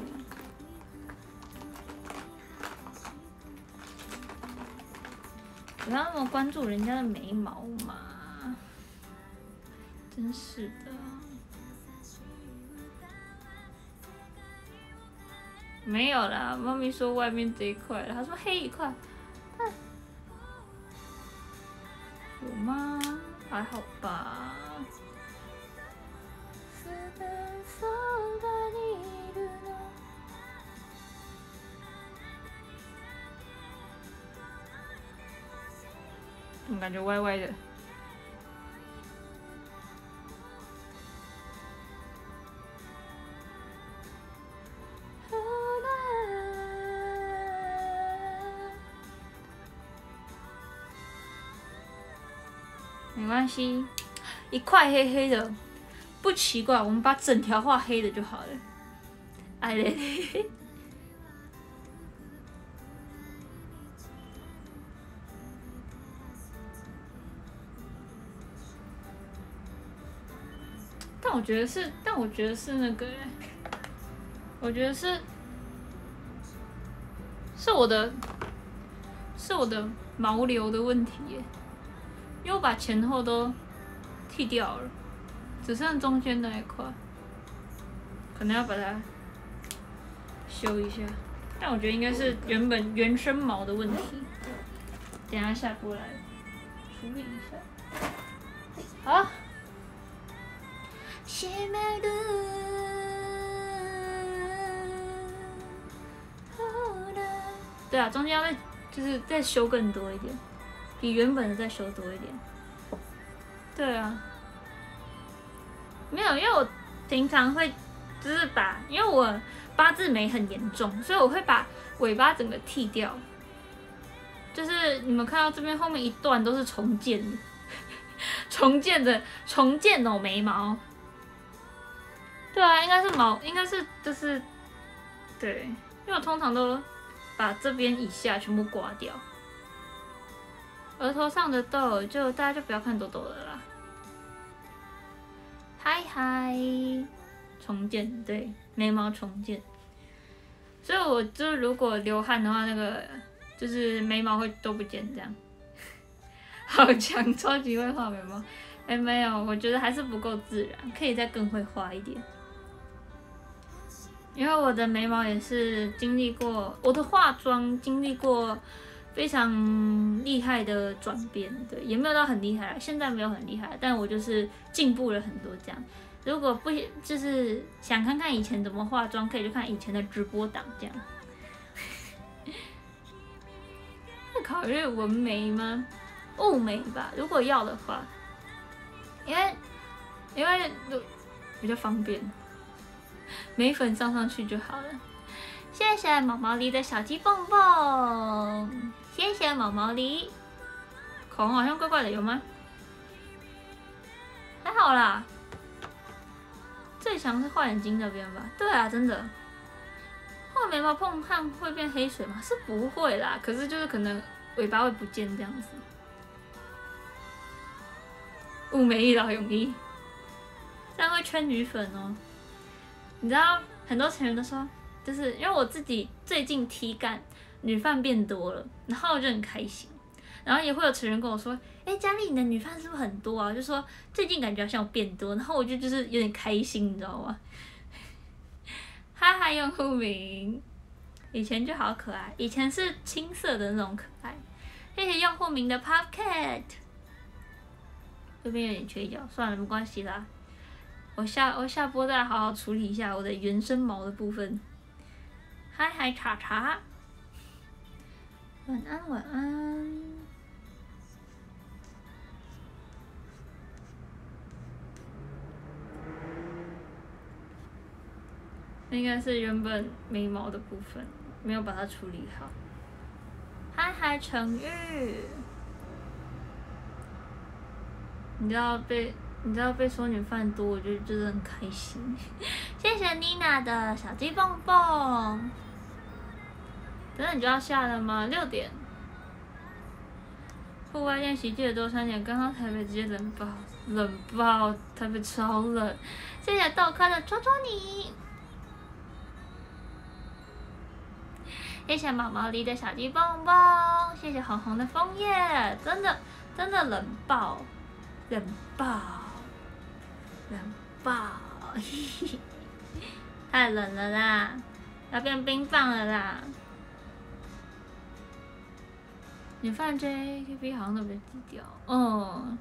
不要那么关注人家的眉毛嘛，真是的。没有啦，妈咪说外面这一块，她说黑一块，啊、有吗？还好吧。我感觉歪歪的。没关系，一块黑黑的不奇怪，我们把整条画黑的就好了。哎嘞嘞。 但我觉得是，但我觉得是那个，我觉得是，是我的，是我的毛流的问题耶，因为我把前后都剃掉了，只剩中间那一块，可能要把它修一下。但我觉得应该是原本原生毛的问题，等一下下播来处理一下。好。对啊，中间要再就是再修更多一点，比原本的再修多一点。对啊，没有，因为我平常会就是把，因为我八字眉很严重，所以我会把尾巴整个剃掉。就是你们看到这边后面一段都是重建的，重建的重建哦眉毛。对啊，应该是毛，应该是就是，对，因为我通常都把这边以下全部刮掉，额头上的痘就大家就不要看痘痘了啦。嗨嗨，重建，对，眉毛重建，所以我就如果流汗的话，那个就是眉毛会都不见这样。好强，超级会画眉毛，哎、欸、没有，我觉得还是不够自然，可以再更会画一点。因为我的眉毛也是经历过，我的化妆经历过非常厉害的转变，对，也没有到很厉害，现在没有很厉害，但我就是进步了很多这样。如果不就是想看看以前怎么化妆，可以去看以前的直播档这样。会考虑纹眉吗？雾眉吧，如果要的话，因为因为比较方便。眉粉上上去就好了。谢谢毛毛狸的小鸡蹦蹦，谢谢毛毛狸。口红好像怪怪的，有吗？还好啦。最强是画眼睛那边吧？对啊，真的。画眉毛碰汗会变黑水吗？是不会啦，可是就是可能尾巴会不见这样子。雾眉一劳永逸，这样会圈女粉哦。你知道很多成员都说，就是因为我自己最近体感女饭变多了，然后我就很开心。然后也会有成员跟我说，哎、欸，佳丽你的女饭是不是很多啊？就说最近感觉好像有变多，然后我就就是有点开心，你知道吗？哈哈，用户名，以前就好可爱，以前是青色的那种可爱。谢谢用户名的 Popcat， 这边有点缺角，算了，没关系啦。我下我下播再好好处理一下我的原生毛的部分。嗨嗨茶茶，晚安晚安。应该是原本眉毛的部分没有把它处理好。嗨嗨成玉，你知道被。你知道被说女饭多，我就真的很开心。谢谢妮娜的小鸡蹦蹦。等等，你就要下了吗？六点。户外练习记得多穿点，刚刚台北直接冷爆，冷爆，台北超冷。谢谢豆科的戳戳你。谢谢毛毛狸的小鸡蹦蹦，谢谢红红的枫叶，真的真的冷爆，冷爆。冷爆，太冷了啦，要变冰棒了啦。女饭 J K B 好像都比较低调，嗯。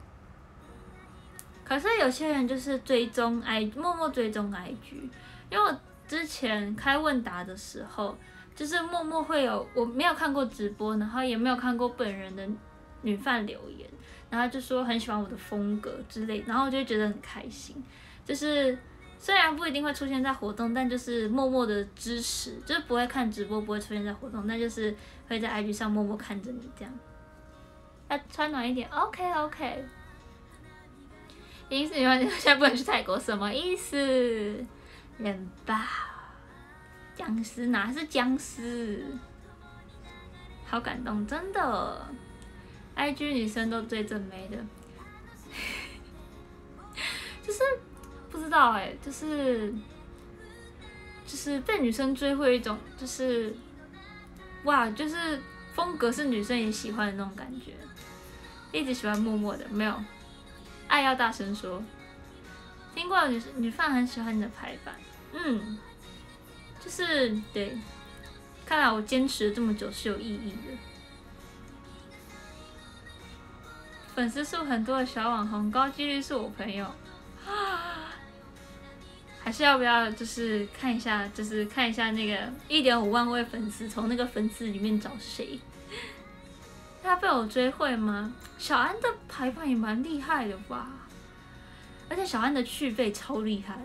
可是有些人就是追踪 I 默默追踪 I G， 因为我之前开问答的时候，就是默默会有我没有看过直播，然后也没有看过本人的女饭留言。然后就说很喜欢我的风格之类，然后我就觉得很开心。就是虽然不一定会出现在活动，但就是默默的支持，就是不会看直播，不会出现在活动，但就是会在 I G 上默默看着你这样。要穿暖一点 ，OK OK。意思你们现在不能去泰国，什么意思？冷爆，僵尸哪是僵尸？好感动，真的。I G 女生都最正妹的，就是不知道哎、欸，就是就是被女生追会有一种就是哇，就是风格是女生也喜欢的那种感觉。一直喜欢默默的，没有爱要大声说。听过女女饭很喜欢你的排版，嗯，就是对，看来我坚持了这么久是有意义的。粉丝数很多的小网红，高几率是我朋友。还是要不要就是看一下，就是看一下那个一点五万位粉丝，从那个粉丝里面找谁？他被我追会吗？小安的排版也蛮厉害的吧，而且小安的去背超厉害，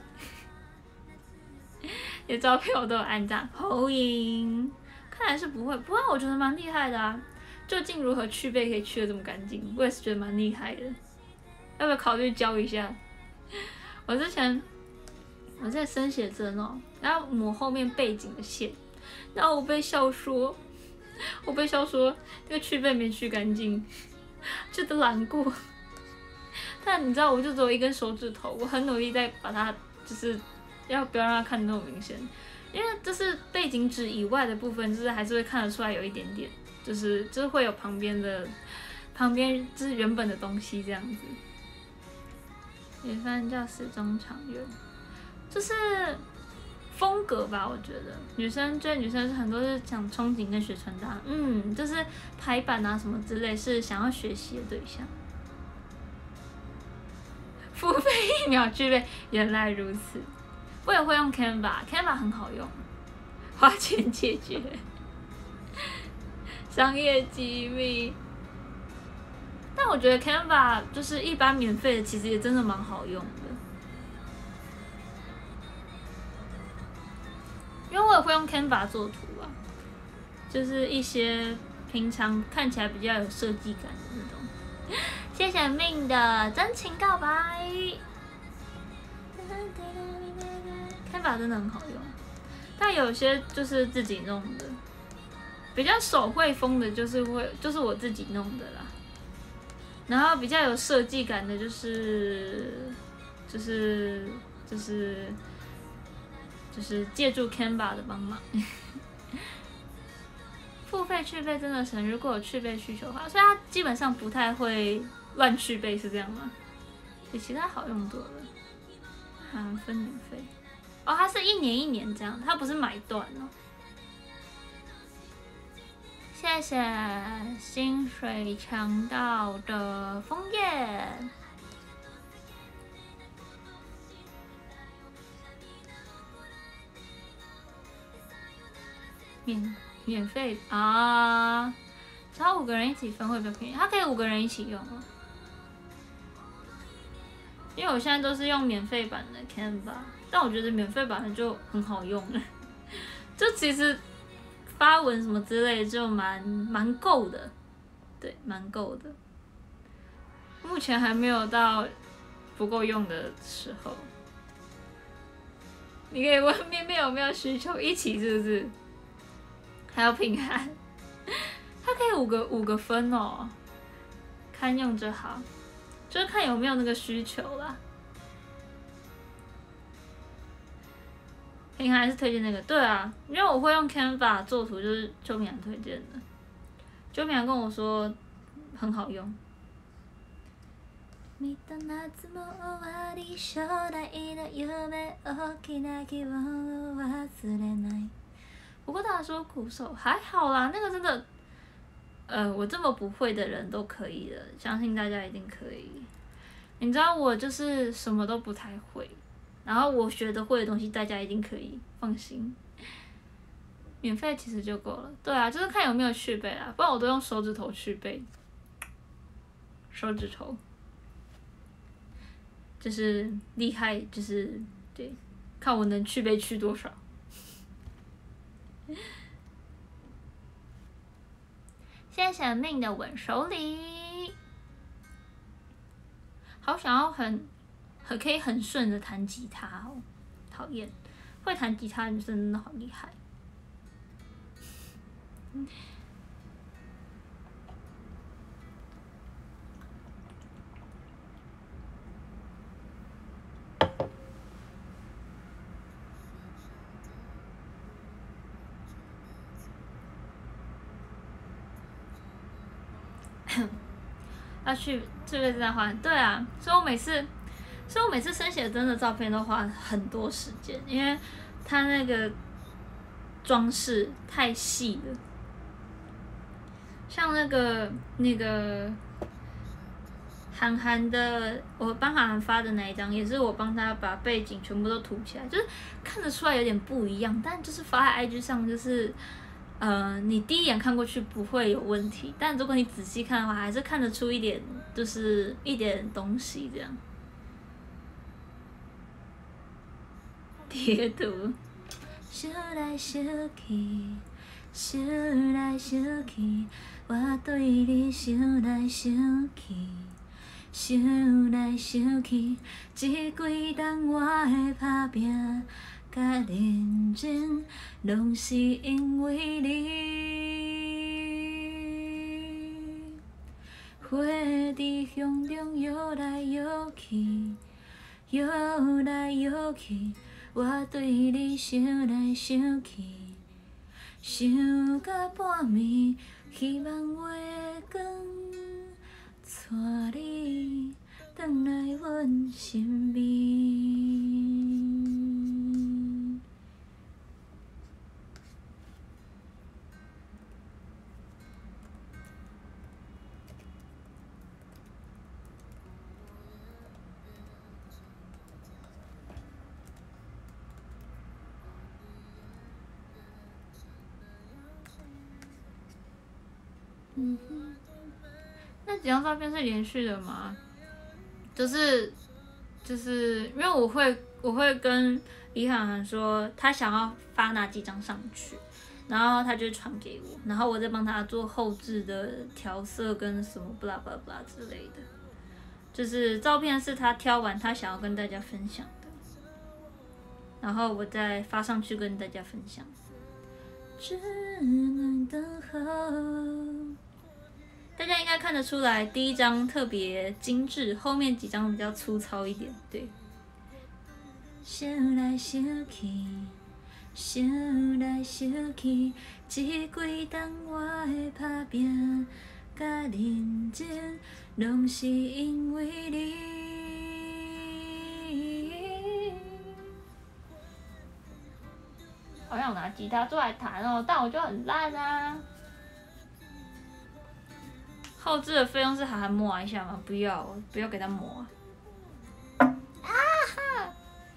有照片我都有按赞。侯莹，看来是不会，不过我觉得蛮厉害的啊。究竟如何去背可以去得这么干净？我也是觉得蛮厉害的，要不要考虑教一下？我之前我在生写真哦，然后抹后面背景的线，然后我被笑说，我被笑说那个去背没去干净，觉得难过。但你知道，我就只有一根手指头，我很努力在把它，就是要不要让它看得那么明显，因为就是背景纸以外的部分，就是还是会看得出来有一点点，就是就是会有旁边的旁边就是原本的东西这样子。也算叫始终长远，就是风格吧，我觉得女生追女生是很多是想憧憬跟学穿搭，嗯，就是排版啊什么之类是想要学习的对象。付费一秒具备，原来如此。我也会用 Canva，Canva 很好用，花钱解决商业机密。但我觉得 Canva 就是一般免费的，其实也真的蛮好用的。因为我也会用 Canva 做图啊，就是一些平常看起来比较有设计感的那种。谢谢命的真情告白 ，Canva 真的很好用，但有些就是自己弄的，比较手绘风的，就是会就是我自己弄的啦。然后比较有设计感的，就是就是就是就是借助 Canva 的帮忙。付费去背真的省，如果有去背需求的话，所以它基本上不太会乱去背，是这样吗？比其他好用多了。含分免费哦，它是一年一年这样，它不是买断哦。谢谢薪水强盗的枫叶。免免费啊，找五个人一起分会比较便宜，它可以五个人一起用哦。因为我现在都是用免费版的 Canva， 但我觉得免费版的就很好用了，就其实发文什么之类的就蛮蛮够的，对，蛮够的。目前还没有到不够用的时候。你可以问面面有没有需求，一起是不是？还有平安，它可以五个五个分哦，堪用就好，就是看有没有那个需求啦。平安还是推荐那个，对啊，因为我会用 Canva 做图，就是周明涵推荐的。周明涵跟我说很好用。不过大家说鼓手还好啦，那个真的，呃，我这么不会的人都可以的，相信大家一定可以。你知道我就是什么都不太会，然后我学的会的东西大家一定可以，放心。免费其实就够了，对啊，就是看有没有去背啦，不然我都用手指头去背。手指头，就是厉害，就是对，看我能去背去多少。谢谢命的吻手礼，好想要很很可以很顺的弹吉他哦，讨厌，会弹吉他的女生真的好厉害。 要去这个再花，对啊，所以我每次，所以我每次生写真的照片都花很多时间，因为它那个装饰太细了，像那个那个韩寒的，我帮韩寒发的那一张，也是我帮他把背景全部都涂起来，就是看得出来有点不一样，但就是发在 I G 上，就是呃，你第一眼看过去不会有问题，但如果你仔细看的话，还是看得出一点，就是一点东西这样。贴图，想来想去，想来想去，我对你想来想去。想来想去，这几冬我的打拼甲认真，拢是因为你。花在胸中摇来摇去，摇来摇去，我对你想来想去，想到半暝，希望月光。带你回来阮身边。嗯哼。那几张照片是连续的吗？就是就是因为我会我会跟李涵涵说他想要发哪几张上去，然后他就传给我，然后我再帮他做后置的调色跟什么不啦不啦不啦之类的。就是照片是他挑完他想要跟大家分享的，然后我再发上去跟大家分享。只能等候。大家应该看得出来，第一张特别精致，后面几张比较粗糙一点。对。想来想去，想来想去，这几冬我的打拼甲认真，拢是因为你。好想拿吉他出来弹哦，但我就很烂啊。后置的费用是还还抹一下吗？不要，不要给他抹啊！啊哈！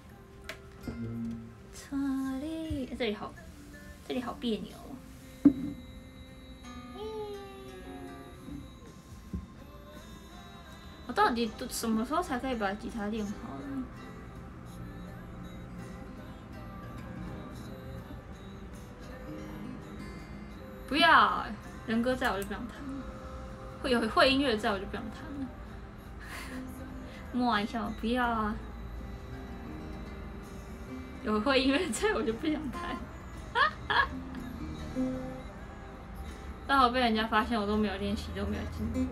这里好，这里好别扭哦。我到底什么时候才可以把吉他练好呢？不要，人哥在我就不想弹了。会有会音乐在我就不想弹了。摸一下，不要啊！有会音乐在我就不想弹。但我被人家发现我都没有练习，都没有进步。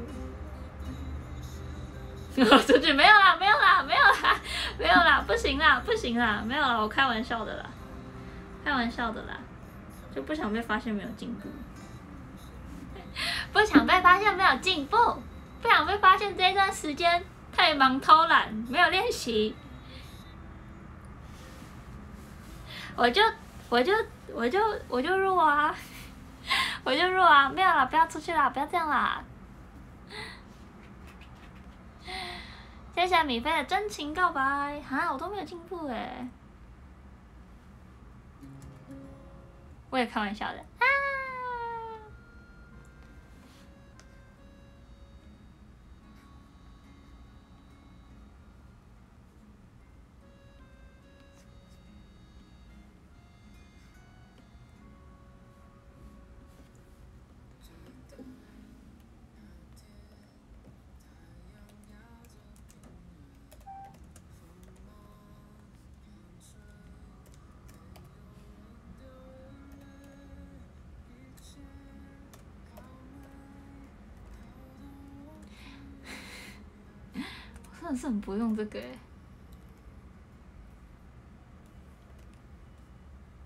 出去没有啦，没有啦，没有啦，没有啦，不行啦，不行啦，没有啦，我开玩笑的啦，开玩笑的啦，就不想被发现没有进步。不想被发现没有进步，不想被发现这一段时间太忙偷懒，没有练习。我就我就我就我就入啊，我就入啊，没有啦，不要出去啦，不要这样啦。谢谢米菲的真情告白，哈，我都没有进步哎。我也开玩笑的啊。真的是很不用这个哎。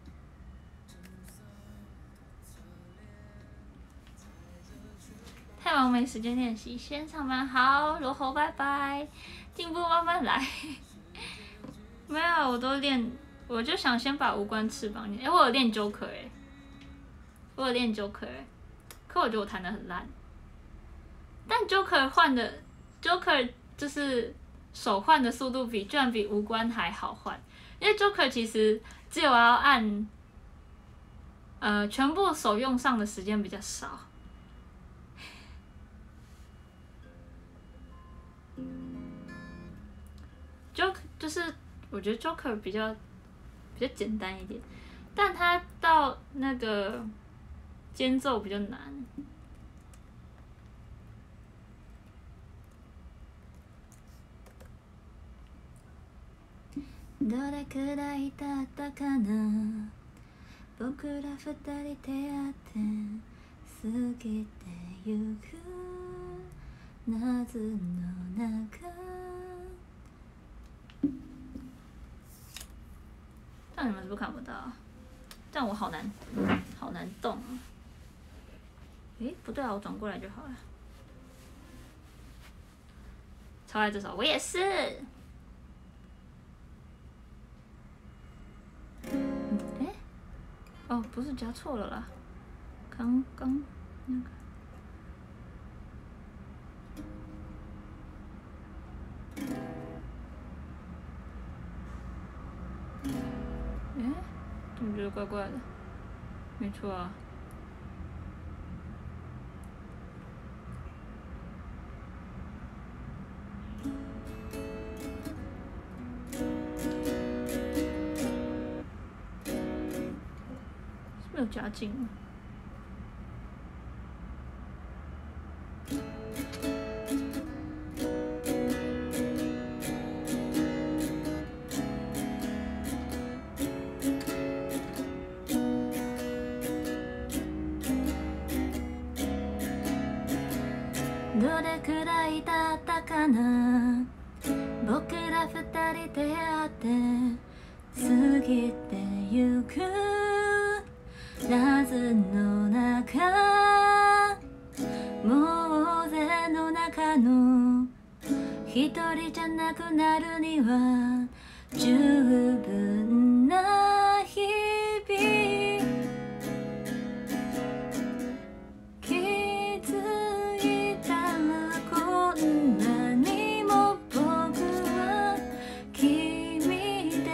太太忙没时间练习，先上班好，罗猴拜拜，进步慢慢来。没有，我都练，我就想先把无关翅膀练。哎、欸，我有练 Joker 哎、欸，我有练 Joker 哎、欸，可我觉得我弹得很烂。但 Joker 换的 Joker 就是手换的速度比居然比无关还好换，因为 Joker 其实只有要按，呃，全部手用上的时间比较少。Joker 就是我觉得 Joker 比较比较简单一点，但它到那个间奏比较难。どれくらい経ったかな、僕ら二人出会って過ぎてゆく夏の中。但你们是不是看不到？这样我好难，好难动啊！诶，不对啊，我转过来就好了。超爱这首，我也是。哎，哦，不是加错了啦，刚刚那个。哎，怎么觉得怪怪的？没错啊。是没有加进吗？どれくらい経ったかな、僕ら二人出会って過ぎてゆく夏の中、もうぜの中の一人じゃなくなるには十分な日々、気づいたらこんなにも僕は君で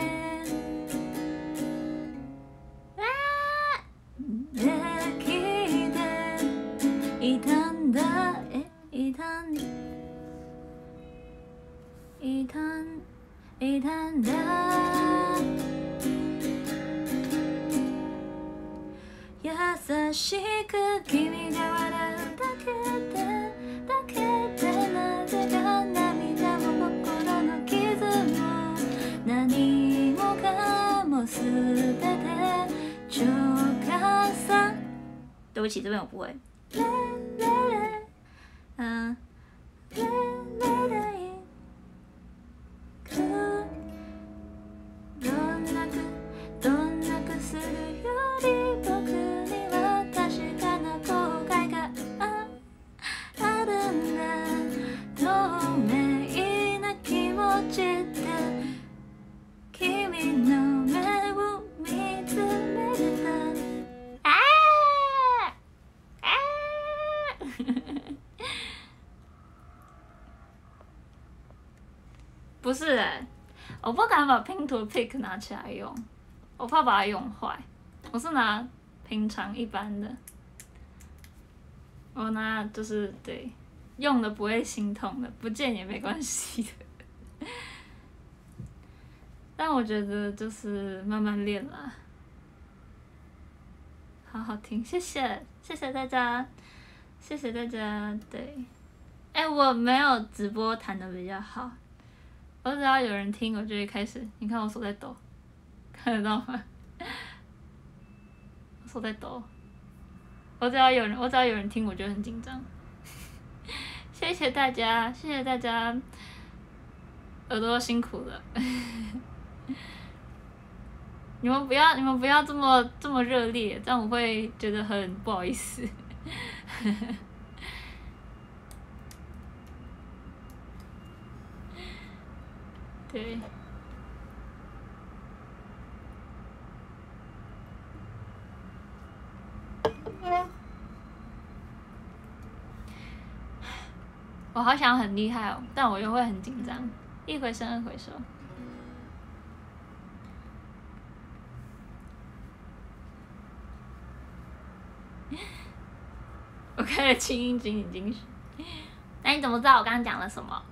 できていたんだ、えいたんいたんいたんだ、優しく君が笑うだけでだけで、なぜか涙も心の傷も何もかも全て浄化さ。对不起，这边我不会。嗯。どんなくどんなくするより僕には確かな後悔がああるんだ、透明な気持ちで君の目を見つめてた。あーあー不是哎、欸，我不敢把拼图 pick 拿起来用，我怕把它用坏。我是拿平常一般的，我拿就是对用的不会心痛的，不见也没关系的。但我觉得就是慢慢练啦，好好听，谢谢谢谢大家，谢谢大家。对，哎、欸，我没有直播弹的比较好。我只要有人听，我就会开始。你看我手在抖，看得到吗？我手在抖。我只要有人，我只要有人听，我就很紧张。谢谢大家，谢谢大家，耳朵辛苦了。你们不要，你们不要这么这么热烈，这样我会觉得很不好意思。 对。我好想很厉害哦，但我又会很紧张，一回生二回熟。我开始清音警你惊喜。那你怎么知道我刚刚讲了什么？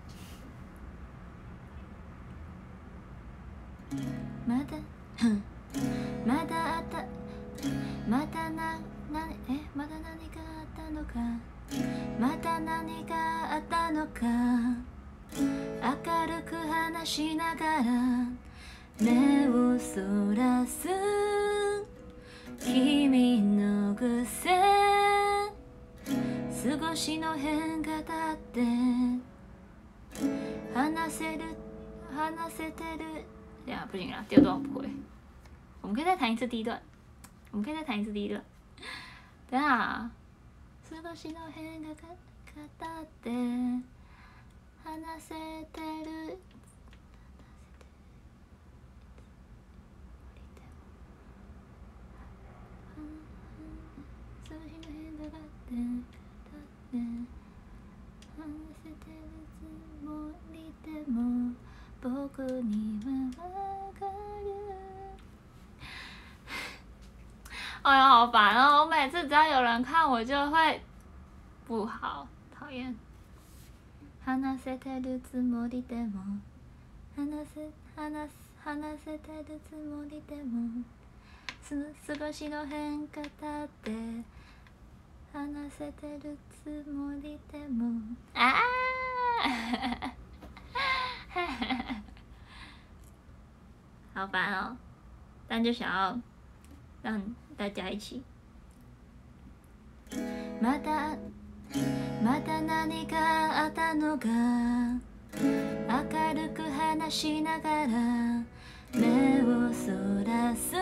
まだまだあったまだななえまだ何かあったのかまだ何かあったのか明るく話しながら目をそらす君の癖少しの変がたって話せる話せてる。对啊，不行了，第二段我不会。我们可以再弹一次第一段。我们可以再弹一次第一段。等下，少しの変がかたって話せてる。少しの変がかってかたって話せてるつもりでも僕にはわかる。哎呀，好烦哦！我每次只要有人看我就会不好，讨厌。話せてるつもりでも話せ話話せてるつもりでも少しの変化だって話せてるつもりでも啊！好烦哦，但就想要让大家一起。またまた何かあったのか明るく話しながら目をそらす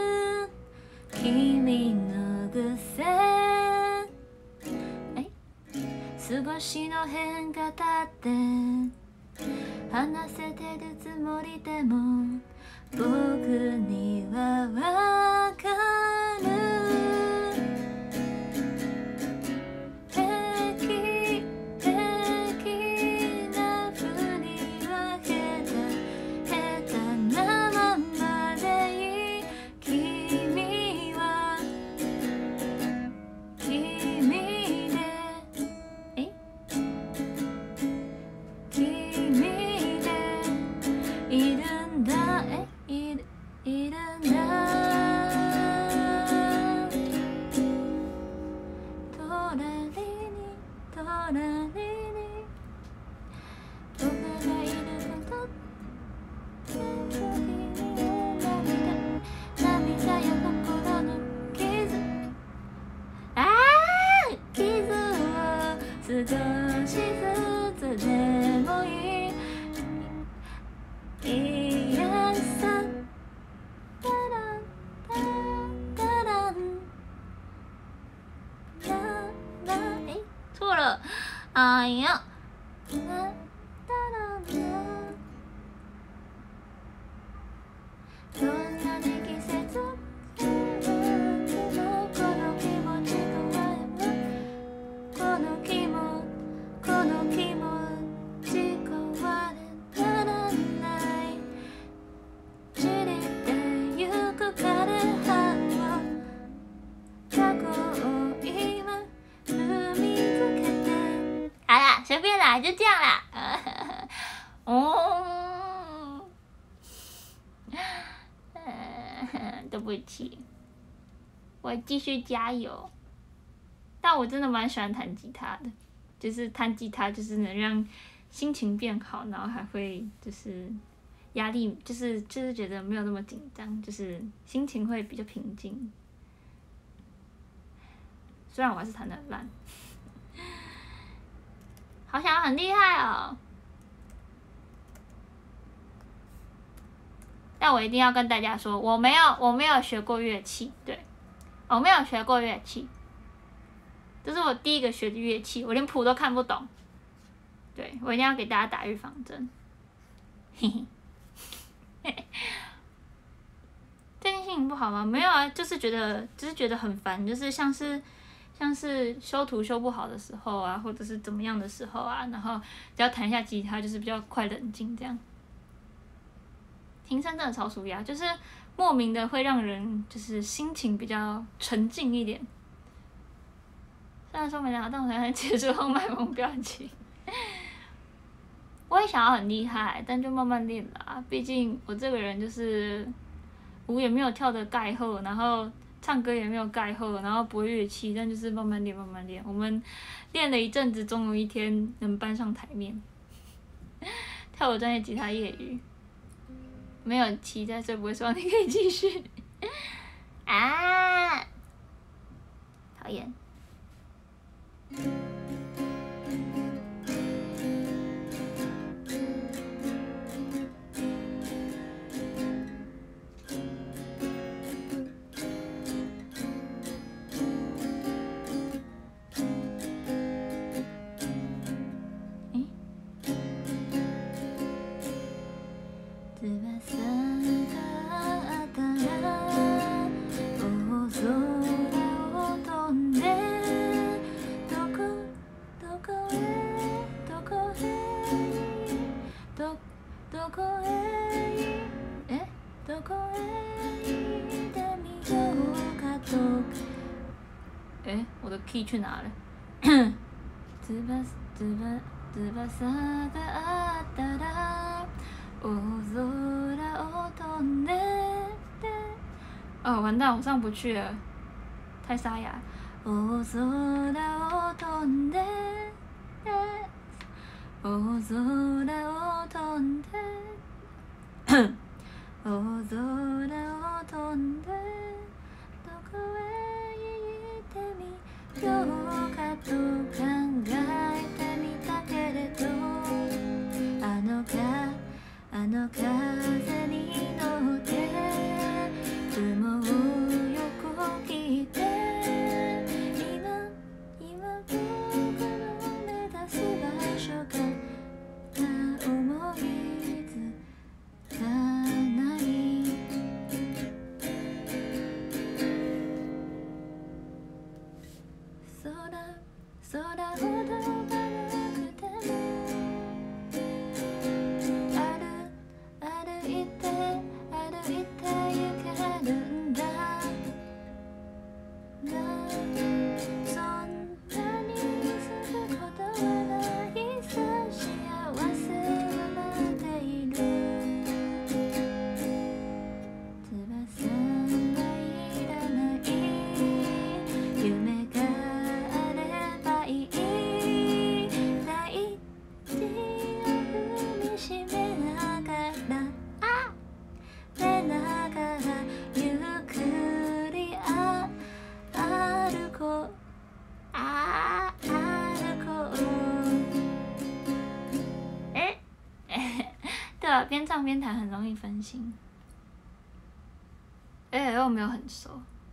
君の癖え少しの変がたって話せてるつもりでも僕にはわかる少しずつでもいい癒やさタランタタランララえ错了哎呀タランどんなに季節随便啦，就这样啦。哦，对不起，我继续加油。但我真的蛮喜欢弹吉他的，就是弹吉他就是能让心情变好，然后还会就是压力就是就是觉得没有那么紧张，就是心情会比较平静。虽然我还是弹得很烂。好想要很厉害哦！但我一定要跟大家说，我没有，我没有学过乐器，对，我没有学过乐器，这是我第一个学的乐器，我连谱都看不懂，对，我一定要给大家打预防针，嘿嘿。 心情不好吗？没有啊，就是觉得，就是觉得很烦，就是像是，像是修图修不好的时候啊，或者是怎么样的时候啊，然后只要弹一下吉他，就是比较快冷静这样。听声真的超舒压，就是莫名的会让人就是心情比较沉静一点。虽然说没想到，但我才能结束后卖萌表情。我也想要很厉害，但就慢慢练啦。毕竟我这个人就是舞也没有跳得盖好，然后唱歌也没有盖好，然后不会乐器，但就是慢慢练，慢慢练。我们练了一阵子，总有一天能搬上台面。跳舞专业，吉他业余，没有期待，所以不会希望你可以继续。啊，讨厌。哎，我的 key 去哪了？哦，完蛋，我上不去了，太沙哑。大空を飛んで大空を飛んで大空を飛んでどこへ行ってみようかと考えてみたけれどあのかあの風に乗って雲を横切って今今僕の目指す場所が思いつかない空空ほどがなくても歩いて歩いて行けるんだそんなに急ぐことはないさ幸せは待っている翼はいらない夢があればいい大地を踏みしめながら寝ながらゆっくりあ歩こうあ歩こう哎对啊，边唱边弹很容易分心，而且又没有很熟。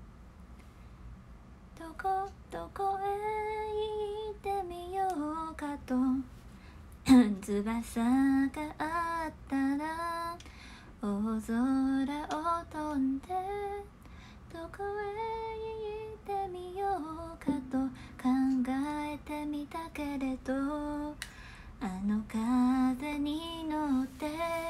どこどこへ行ってみようかと翼があったら大空を飛んでどこへ行ってみようかと考えてみたけれどあの風に乗って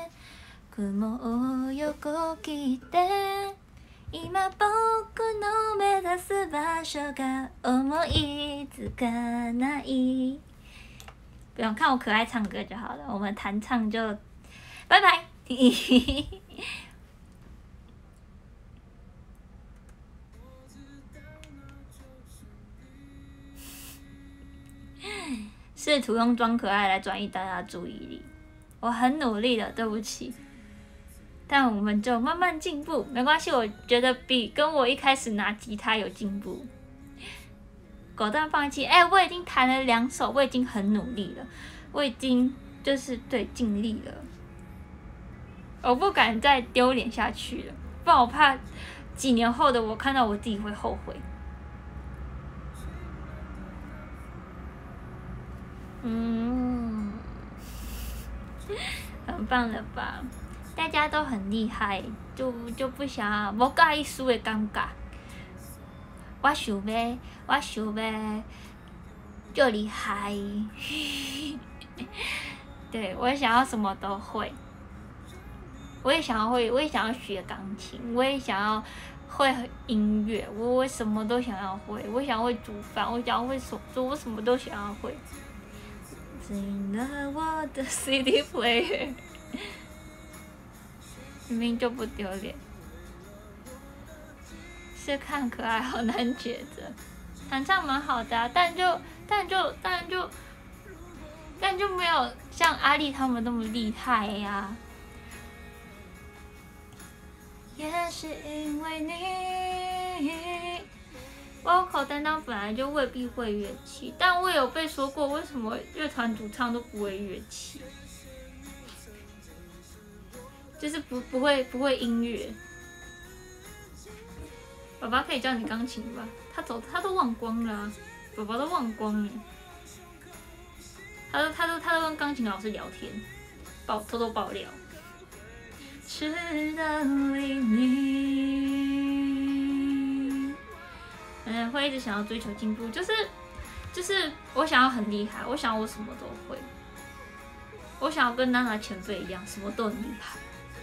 雲を横切って今僕の目指す場所が思いつかない不用看我可爱唱歌就好了，我们弹唱就拜拜试图用装可爱来转移大家的注意力，我很努力的，对不起。但我们就慢慢进步，没关系，我觉得比跟我一开始拿吉他有进步。狗蛋放弃，哎、欸，我已经弹了两首，我已经很努力了，我已经就是对尽力了，我不敢再丢脸下去了，不然我怕几年后的我看到我自己会后悔。嗯，很棒了吧？ 大家都很厉害，就就不想无介意输的感觉。我想要，我想要就厉害。对，我想要什么都会。我也想要会，我也想要学钢琴，我也想要会音乐，我我什么都想要会。我想要会煮饭，我想要会手做，我什么都想要会。进了我的 C D player， 明明就不丢脸，是看可爱好难抉择。弹唱蛮好的、啊，但就但就但就但就没有像阿丽他们那么厉害呀、啊。也是因为你 ，vocal 担当本来就未必会乐器，但我有被说过，为什么乐团主唱都不会乐器？就是不不会不会音乐。爸爸可以教你钢琴吧？他走他都忘光了、啊，爸爸都忘光了。他都他都他都跟钢琴老师聊天，爆偷偷爆料。知道你，嗯，会一直想要追求进步，就是就是我想要很厉害，我想要我什么都会，我想要跟娜娜前辈一样，什么都很厉害。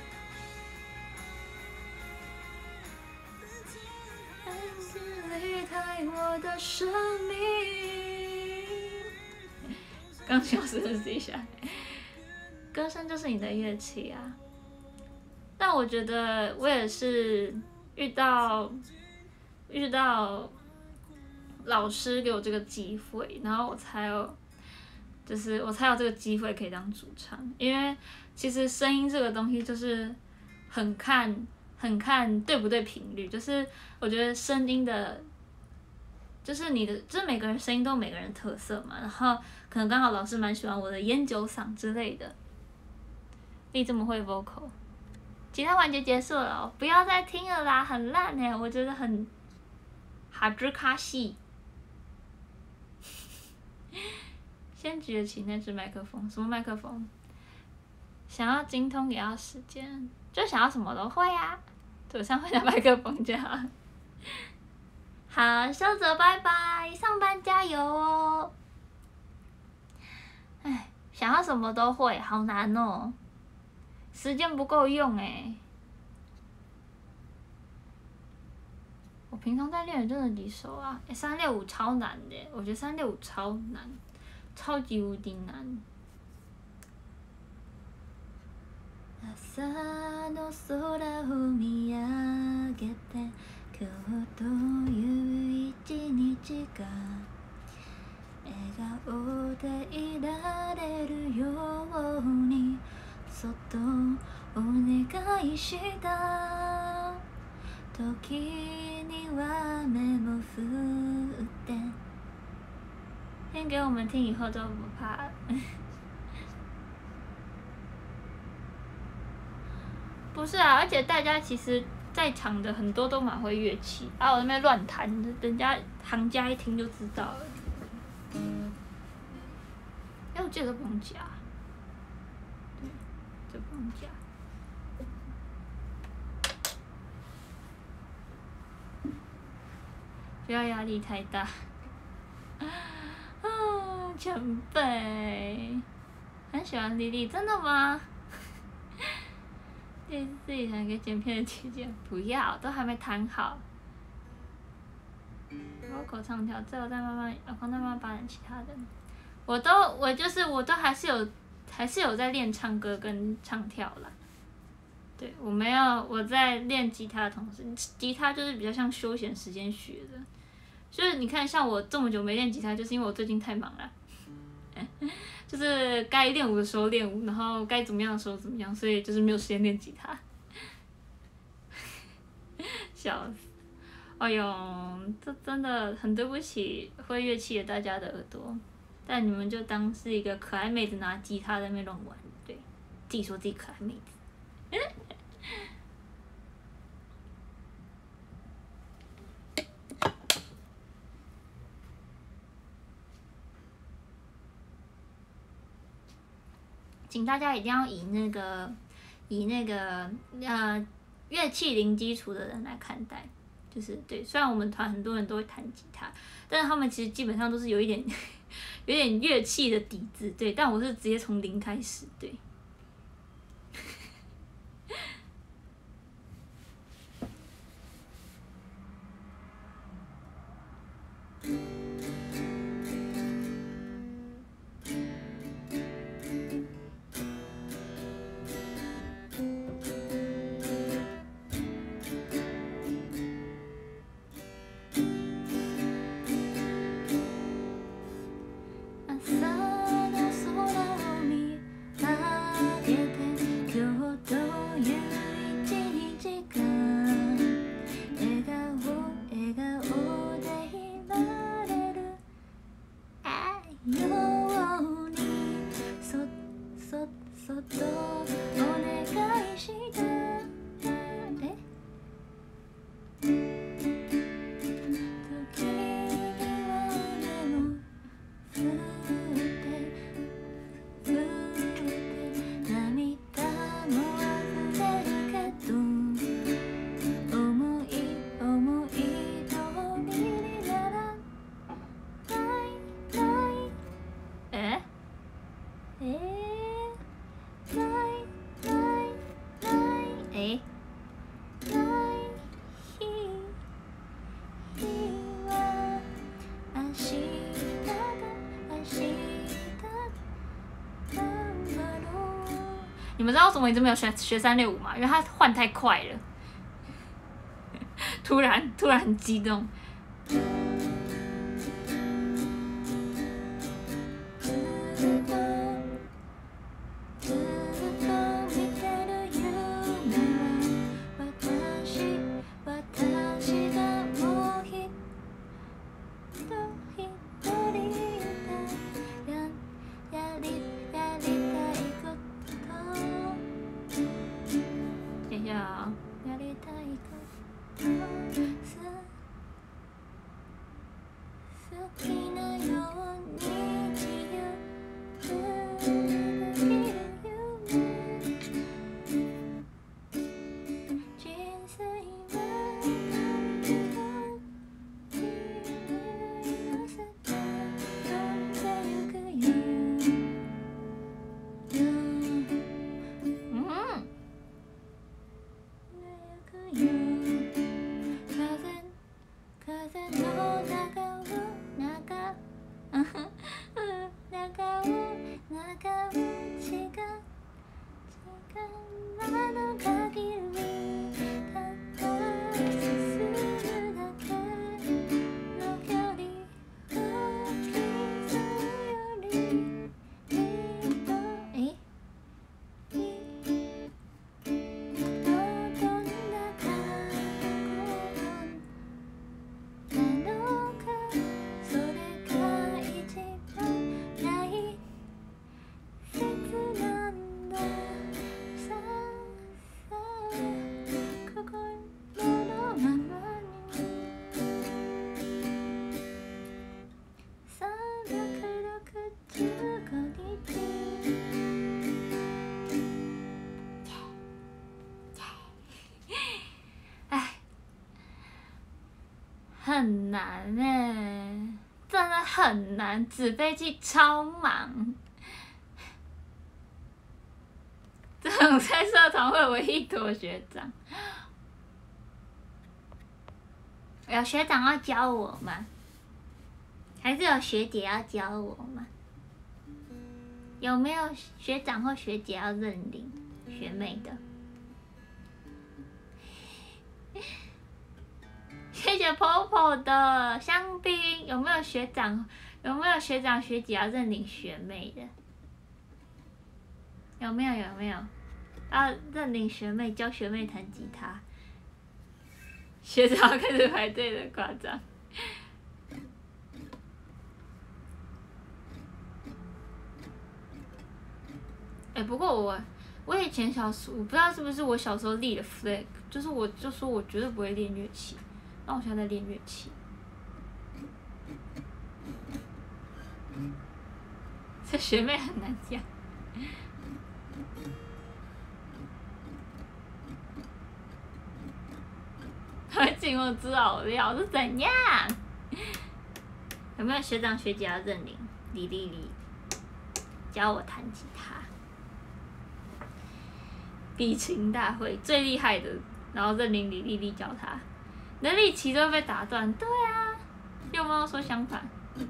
我的生命，钢琴老师认识一下，歌声就是你的乐器啊。但我觉得我也是遇到遇到老师给我这个机会，然后我才有，就是我才有这个机会可以当主唱。因为其实声音这个东西就是很看很看对不对频率，就是我觉得声音的，就是你的，就是每个人声音都有每个人特色嘛。然后可能刚好老师蛮喜欢我的烟酒嗓之类的。你这么会 vocal。吉他环节结束了，不要再听了啦，很烂哎，我觉得很哈兹卡西。先举起那只麦克风，什么麦克风？想要精通也要时间，就想要什么都会啊。手上会拿麦克风就好。好，修泽拜拜，上班加油哦。哎，想要什么都会，好难哦。时间不够用哎，我平常在练的真的几首啊？哎、欸，三六五超难的，我觉得三六五超难，超级无敌難。朝の空踏み上げて今日という一日が笑顔でいられるようにそっとお願いした時には目も振って先给我们听，以后都不怕了。不是啊，而且大家其实在场的很多都蛮会乐器，啊，我那边乱弹，人家行家一听就知道了。哎，我记得不用夹，对，这不用夹。不要压力太大。啊，前辈，很喜欢莉莉，真的吗？自己自己弹给剪片的姐姐，不要，都还没弹好。我口唱跳，之后再慢慢，然后再慢慢发展其他的。我都，我就是我都还是有，还是有在练唱歌跟唱跳啦。对，我没有，我在练吉他的同时，吉他就是比较像休闲时间学的。就是你看，像我这么久没练吉他，就是因为我最近太忙了。就是该练舞的时候练舞，然后该怎么样的时候怎么样，所以就是没有时间练吉他。笑死！哎呦，这真的很对不起会乐器的大家的耳朵，但你们就当是一个可爱妹子拿吉他在那边乱玩，对，自己说自己可爱妹子。请大家一定要以那个以那个呃乐器零基础的人来看待，就是对。虽然我们团很多人都会弹吉他，但是他们其实基本上都是有一点有点乐器的底子，对。但我是直接从零开始，对。你们知道为什么一直没有学学三六五吗？因为它换太快了，突然突然很激动。很难哎，真的很难，纸飞机超忙。这种在社团会唯一躲学长，有学长要教我吗？还是有学姐要教我吗？有没有学长或学姐要认领学妹的？谢谢 Popo 的香槟，有没有学长？有没有学长学姐要认领学妹的？有没有？有没有？要认领学妹，教学妹弹吉他。学长开始排队了，夸张。哎、欸，不过我我以前小时候，我不知道是不是我小时候立的 flag， 就是我就说我绝对不会练乐器。那我现在在练乐器，这学妹很难讲。 情，我知道料是怎样？有没有学长学姐要认领？李丽丽教我弹吉他，比琴大会最厉害的，然后认领李丽丽教他，能力期都会被打断。对啊，有没有说相反？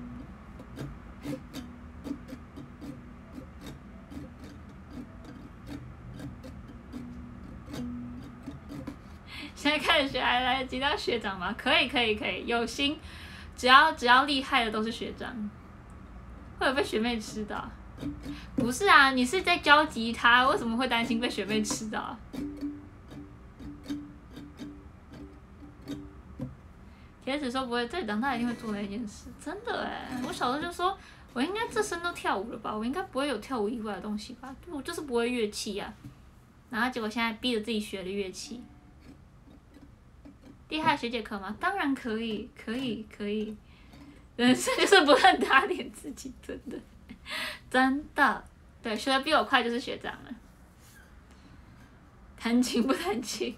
现在开始学还来得及当学长吗？可以可以可以，有心，只要只要厉害的都是学长。会有被学妹吃到？不是啊，你是在教吉他，为什么会担心被学妹吃到？铁子说不会，对，长大一定会做那件事，真的哎！我小时候就说，我应该这身都跳舞了吧，我应该不会有跳舞以外的东西吧，我就是不会乐器啊。然后结果现在逼着自己学了乐器。厉害的学姐可吗？当然可以，可以，可以。人生就是不断打脸自己，真的，真的，对，学的比我快就是学长了。弹琴不弹琴？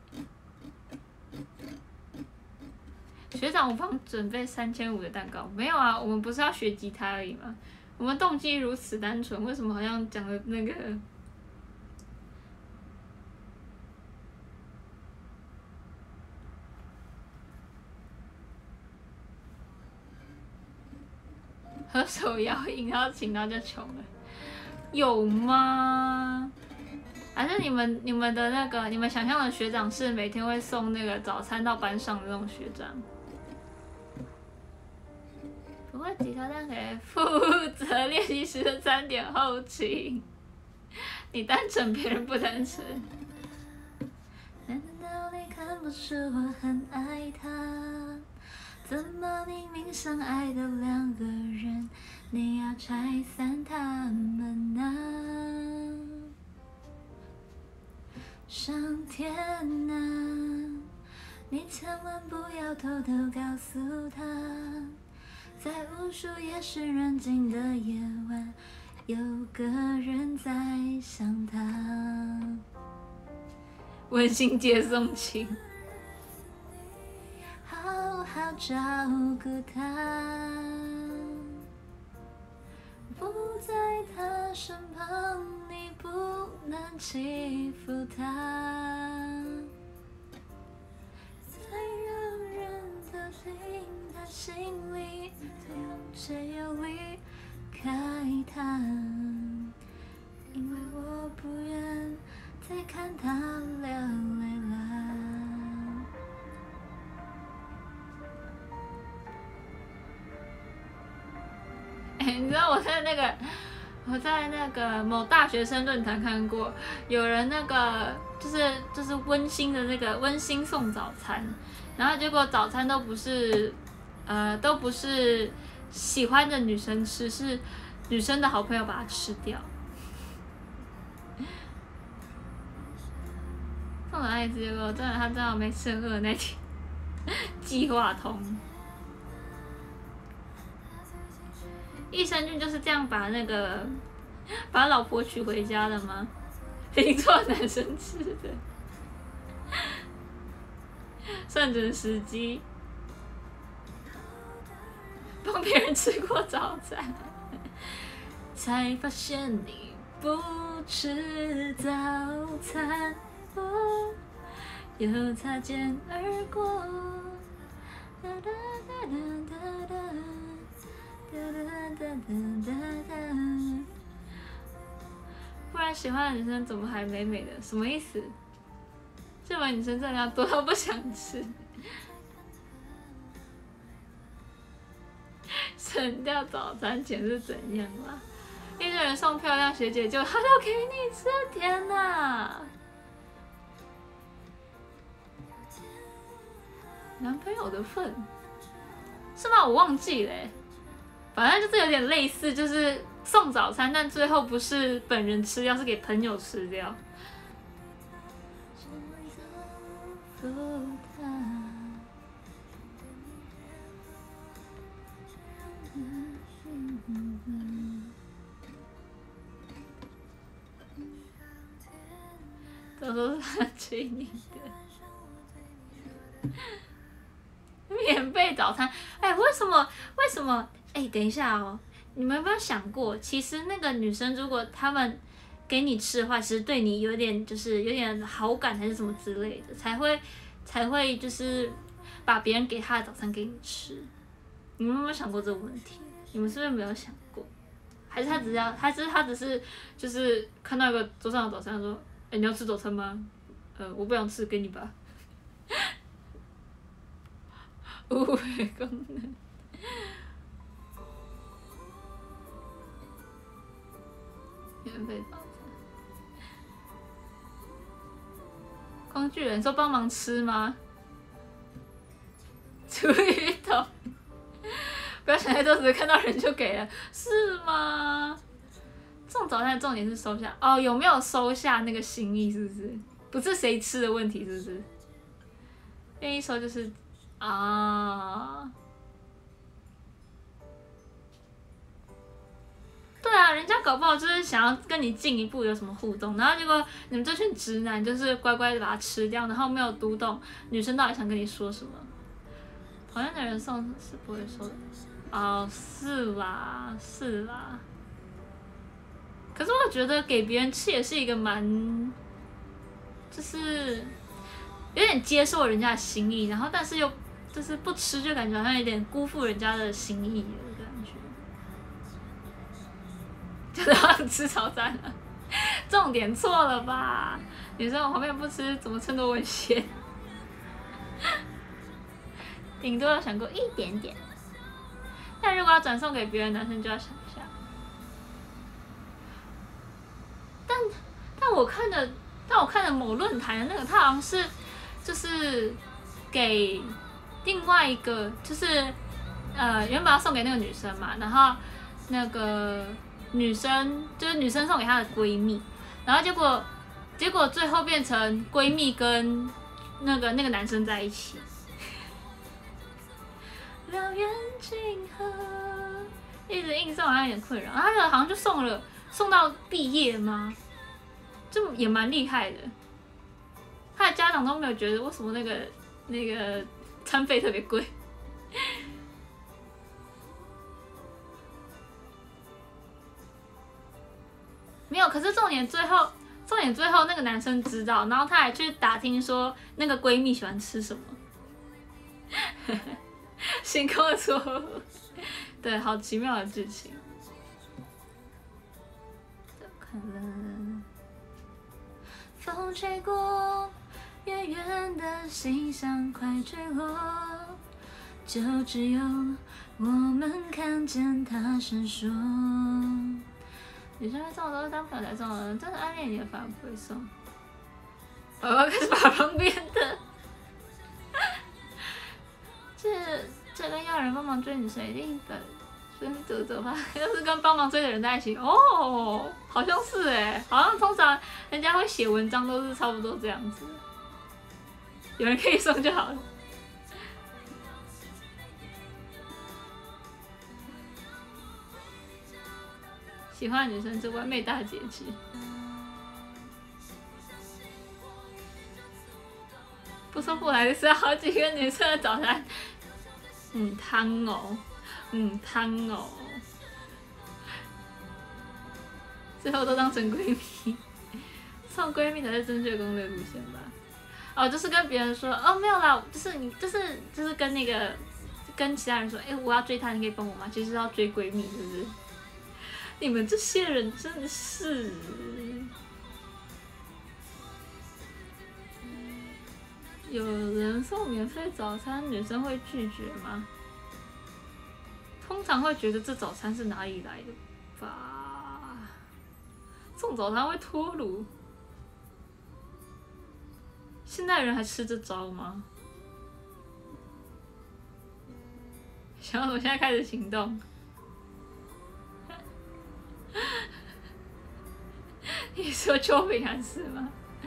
学长，我帮准备三千五的蛋糕，没有啊，我们不是要学吉他而已吗？我们动机如此单纯，为什么好像讲的那个？喝手摇饮，然后请到就穷了，有吗？还是你们你们的那个你们想象的学长是每天会送那个早餐到班上的那种学长？不会吉他但可以负责练习时的三点后勤。你单纯，别人不单纯。难道你看不出我很爱他？怎么明明相爱的两个人，你要拆散他们呢？上天啊，你千万不要偷偷告诉他，在无数夜深人静的夜晚，有个人在想他。温馨接送情。好好照顾他，不在他身旁，你不能欺负他。最让人的令他心里最后却又离开他，因为我不愿再看他流泪了。欸、你知道我在那个我在那个某大学生论坛看过，有人那个就是就是温馨的那个温馨送早餐，然后结果早餐都不是呃都不是喜欢的女生吃，是女生的好朋友把它吃掉。送了爱结果真的他真的没吃饿那天，计划通。益生菌就是这样把那个把老婆娶回家的吗？听错男生吃的，算准时机，帮别人吃过早餐，才发现你不吃早餐，哦，又擦肩而过。哒哒哒哒哒哒不然喜欢的女生怎么还美美的？什么意思？这种女生真的要多到不想吃，省掉早餐钱是怎样啦？一堆人送漂亮学姐就她都给你吃，天哪！男朋友的份是吗？我忘记了、欸。反正就是有点类似，就是送早餐，但最后不是本人吃掉，是给朋友吃掉。都说是他追你的。 早餐。哎，为什么？为什么？哎，等一下哦，你们有没有想过，其实那个女生如果她们给你吃的话，其实对你有点就是有点好感还是什么之类的，才会才会就是把别人给她的早餐给你吃。你们有没有想过这个问题？你们是不是没有想过？还是他只是要，还是他只是就是看到一个桌上的早餐说，哎、欸，你要吃早餐吗？呃，我不想吃，给你吧。误会功能。免费早餐。工具人说帮忙吃吗？厨余桶。不要想太多，只是看到人就给了，是吗？送早餐的重点是收下哦，有没有收下那个心意？是不是？不是谁吃的问题，是不是？愿意收就是啊，对啊，人家搞不好就是想要跟你进一步有什么互动，然后结果你们这群直男就是乖乖的把它吃掉，然后没有读懂女生到底想跟你说什么。讨厌的人送是不会收的。哦，是啦，是啦。可是我觉得给别人吃也是一个蛮，就是有点接受人家的心意，然后但是又就是不吃就感觉好像有点辜负人家的心意的感觉。就是要吃早餐了，重点错了吧？女生我旁边不吃，怎么称作猥亵？顶多有想过一点点。但如果要转送给别人，男生就要想一下。但但我看的，但我看的某论坛的那个，他好像是就是给另外一个，就是呃原本要送给那个女生嘛，然后那个女生就是女生送给她的闺蜜，然后结果结果最后变成闺蜜跟那个那个男生在一起。燎原今何？一直硬送好像有点困扰，他好像就送了送到毕业吗？这也蛮厉害的。他的家长都没有觉得为什么那个那个餐费特别贵。没有，可是重点最后重点最后那个男生知道，然后他还去打听说那个闺蜜喜欢吃什么。星空的错误，对，好奇妙的剧情。可能风吹过，远远的星象快坠落，就只有我们看见它闪烁。女生会送的都是当朋友才送的，真的暗恋你的反而不会送。我要开始把旁边的。这这跟要人帮忙追女生一定本身得得吧？要是跟帮忙追的人在一起，哦，好像是哎，好像通常人家会写文章都是差不多这样子，有人可以送就好了。喜欢的女生是完美大结局。不说不来是好几个女生的早餐。嗯，汤哦，嗯，汤哦，最后都当成闺蜜，送闺蜜才是正确攻略路线吧？哦，就是跟别人说，哦，没有啦，就是你，就是就是跟那个跟其他人说，哎、欸，我要追她，你可以帮我吗？其实要追闺蜜，是不是？你们这些人真的是。有人送免费早餐，女生会拒绝吗？通常会觉得这早餐是哪里来的吧？送早餐会脱乳？现代人还吃这招吗？小董现在开始行动。你说秋饼还是吗？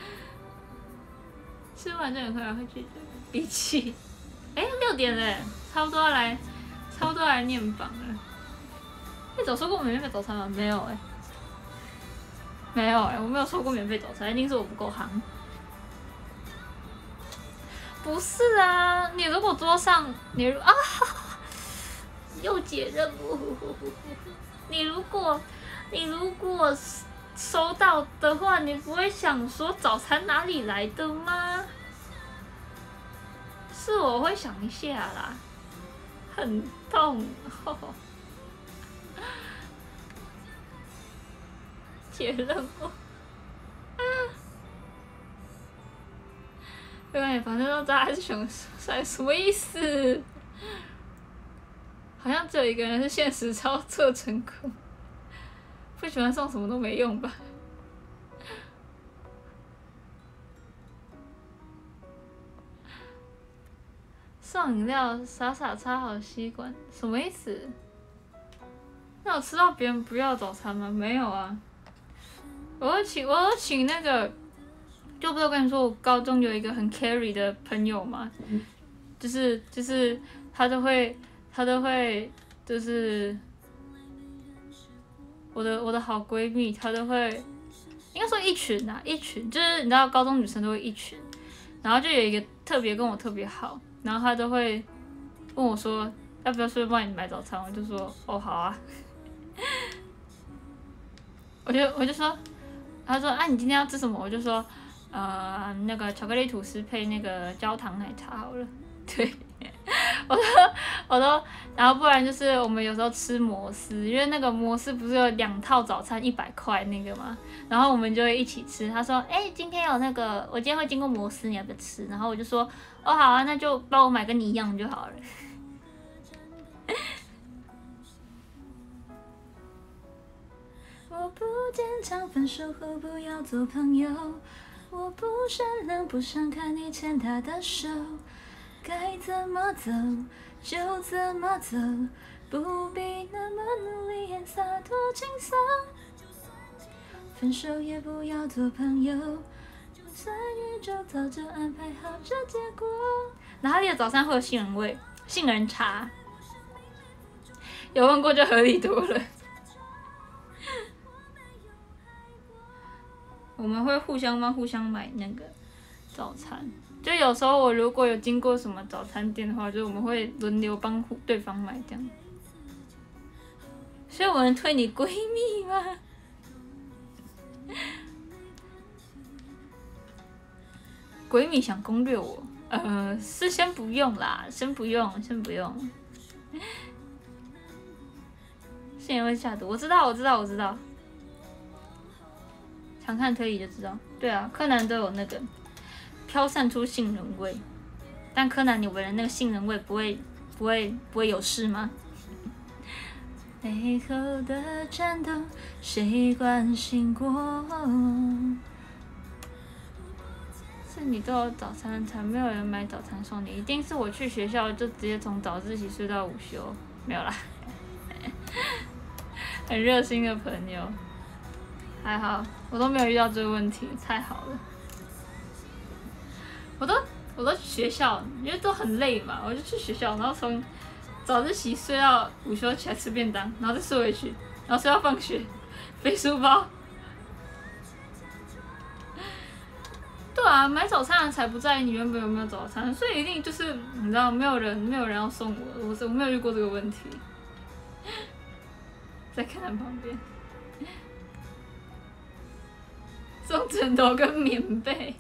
吃完就很快会拒绝，闭气。哎、欸，六点嘞，差不多要来，差不多要来念榜了。你早说过免费早餐吗？没有哎、欸，没有哎、欸，我没有说过免费早餐，一定是我不够夯。 不是啊，你如果桌上你啊又解任务，你如果你如果收到的话，你不会想说早餐哪里来的吗？是我会想一下啦，很痛。哦、解任务。对，反正都大家还是选帅，什么意思？好像只有一个人是现实操作成功，不喜欢送什么都没用吧？送饮料傻傻插好吸管，什么意思？那我吃到别人不要早餐吗？没有啊，我有请我有请那个。就不是跟你说，我高中有一个很 carry 的朋友嘛，就是就是他都会他都会就是我的我的好闺蜜，她都会应该说一群啊一群，就是你知道高中女生都会一群，然后就有一个特别跟我特别好，然后她都会问我说要不要顺便帮你买早餐，我就说哦好啊，我就我就说，她说啊你今天要吃什么，我就说。呃，那个巧克力吐司配那个焦糖奶茶好了，对，我都我都，然后不然就是我们有时候吃摩斯，因为那个摩斯不是有两套早餐一百块那个嘛，然后我们就会一起吃。他说，哎、欸，今天有那个，我今天会经过摩斯，你要不要吃？然后我就说，哦好啊，那就帮我买跟你一样就好了。我不坚强，分手后不要做朋友。我不善良，不想看你牵他的手，该怎么走就怎么走，不必那么努力也洒脱轻松。分手也不要做朋友，在宇宙早就安排好这结果。哪里的早餐会有杏仁味？杏仁茶，有问过就合理多了。我们会互相帮互相买那个早餐，就有时候我如果有经过什么早餐店的话，就是我们会轮流帮对方买这样。所以我能推你闺蜜吗？闺蜜想攻略我，呃，是先不用啦，先不用，先不用。杏仁会下毒，我知道，我知道，我知道。常看推理就知道，对啊，柯南都有那个飘散出杏仁味，但柯南你闻了那个杏仁味不会不会不会有事吗？背后的战斗谁关心过？是你都有早餐才没有人买早餐送你，一定是我去学校就直接从早自习睡到午休，没有啦。很热心的朋友。还好，我都没有遇到这个问题，太好了。我都我都去学校，因为都很累嘛，我就去学校，然后从早自习睡到午休起来吃便当，然后再睡回去，然后睡到放学，背书包。对啊，买早餐的才不在意你原本有没有早餐，所以一定就是你知道，没有人没有人要送我，我我没有遇过这个问题。在柯南旁边。送枕头跟棉被。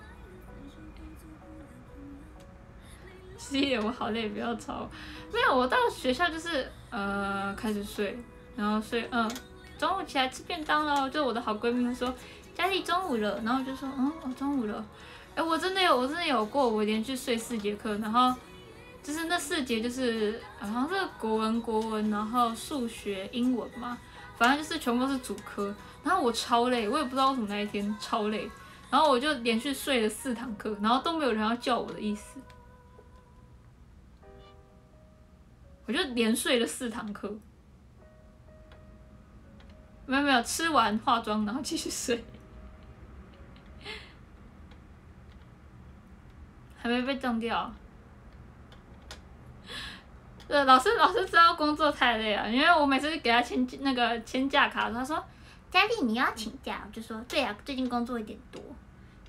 十一点我好累，不要吵。没有，我到学校就是呃开始睡，然后睡，嗯，中午起来吃便当了。就我的好闺蜜说家里中午了，然后我就说嗯，我中午了。哎，我真的有，我真的有过，我连续睡四节课，然后就是那四节就是好像是国文、国文，然后数学、英文嘛，反正就是全部都是主科。然后我超累，我也不知道为什么那一天超累，然后我就连续睡了四堂课，然后都没有人要叫我的意思，我就连睡了四堂课，没有没有，吃完化妆然后继续睡，还没被当掉。对，老师老师知道工作太累了，因为我每次给他签那个签假卡，他说。佳丽，你要请假？我就说对啊，最近工作有点多，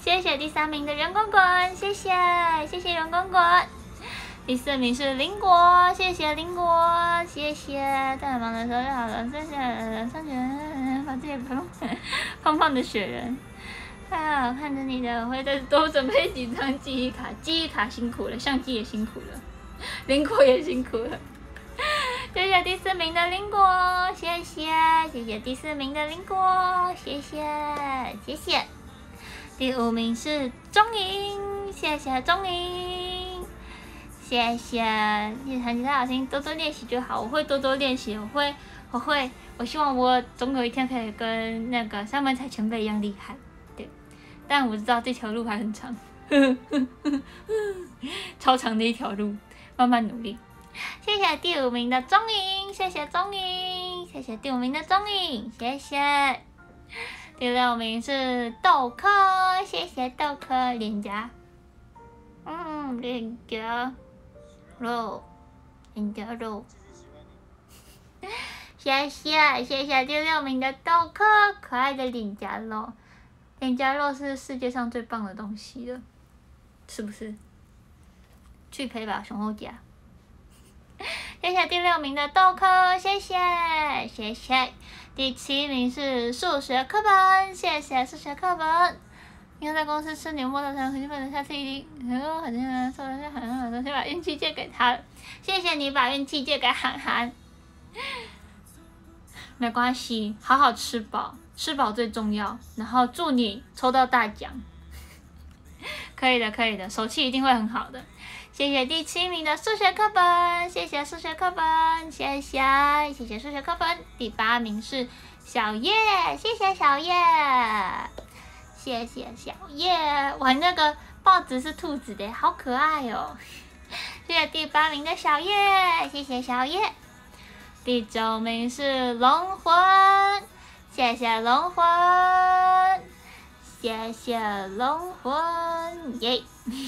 谢谢第三名的圆滚滚，谢谢谢谢圆滚滚。第四名是邻国，谢谢邻国，谢谢。在忙的时候就好了，谢谢上学，把这些胖胖胖的雪人。太好看着你的，我会再多准备几张记忆卡，记忆卡辛苦了，相机也辛苦了，邻国也辛苦了。谢谢第四名的邻国，谢谢谢谢第四名的邻国，谢谢谢谢。第五名是钟莹，谢谢钟莹，谢谢。你弹吉他好听，多多练习就好。我会多多练习，我会我会，我希望我总有一天可以跟那个三文才前辈一样厉害。对，但我知道这条路还很长，超长的一条路，慢慢努力。谢谢第五名的钟莹，谢谢钟莹，谢谢第五名的钟莹，谢谢。第六名是豆科，谢谢豆科，脸颊，嗯，脸颊肉，脸颊肉，谢谢谢谢第六名的豆科，可爱的脸颊肉，脸颊肉是世界上最棒的东西了，是不是？去陪吧，熊后甲。谢谢第六名的豆科，谢谢谢谢。第七名是数学课本，谢谢数学课本。应该在公司吃牛摸的餐，很基本下次一定，然后好像说了些很好的东西，把运气借给他了。谢谢你把运气借给涵涵。没关系，好好吃饱，吃饱最重要。然后祝你抽到大奖。可以的，可以的，手气一定会很好的。谢谢第七名的数学课本，谢谢数学课本，谢谢谢谢数学课本。第八名是小叶，谢谢小叶，谢谢小叶。哇，那个报纸是兔子的，好可爱哦！谢谢第八名的小叶，谢谢小叶。第九名是龙魂，谢谢龙魂，谢谢龙魂，耶！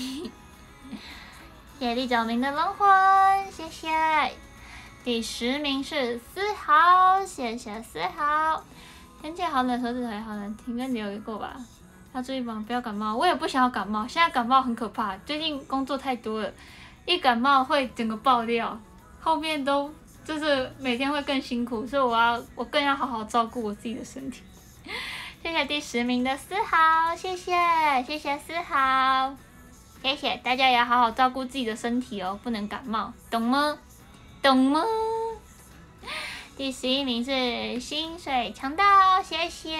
谢谢第九名的龙魂，谢谢。第十名是思豪，谢谢思豪。天气好冷，手指头也好难听，跟你有一个吧。要注意嘛，不要感冒。我也不想要感冒，现在感冒很可怕。最近工作太多了，一感冒会整个爆掉，后面都就是每天会更辛苦，所以我要我更要好好照顾我自己的身体。谢谢第十名的思豪，谢谢谢谢思豪。谢谢大家也要好好照顾自己的身体哦，不能感冒，懂吗？懂吗？第十一名是薪水强盗，谢谢，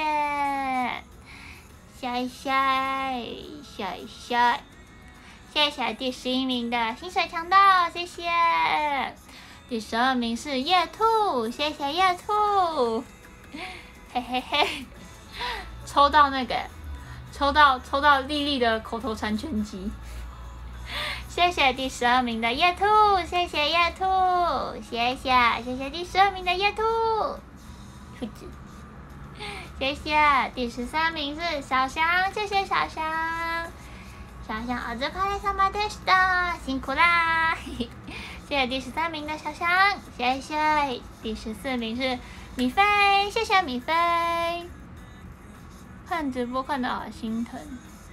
谢谢，谢谢，谢谢第十一名的薪水强盗，谢谢。第十二名是夜兔，谢谢夜兔，嘿嘿嘿，抽到那个，抽到抽到丽丽的口头禅全集。谢谢第十二名的夜兔，谢谢夜兔，谢谢谢谢第十二名的夜兔，兔子，谢谢第十三名是小翔，谢谢小翔，小翔儿子快来上班的した辛苦啦，谢谢第十三名的小翔，谢谢第十四名是米菲，谢谢米菲，看直播看得好心疼。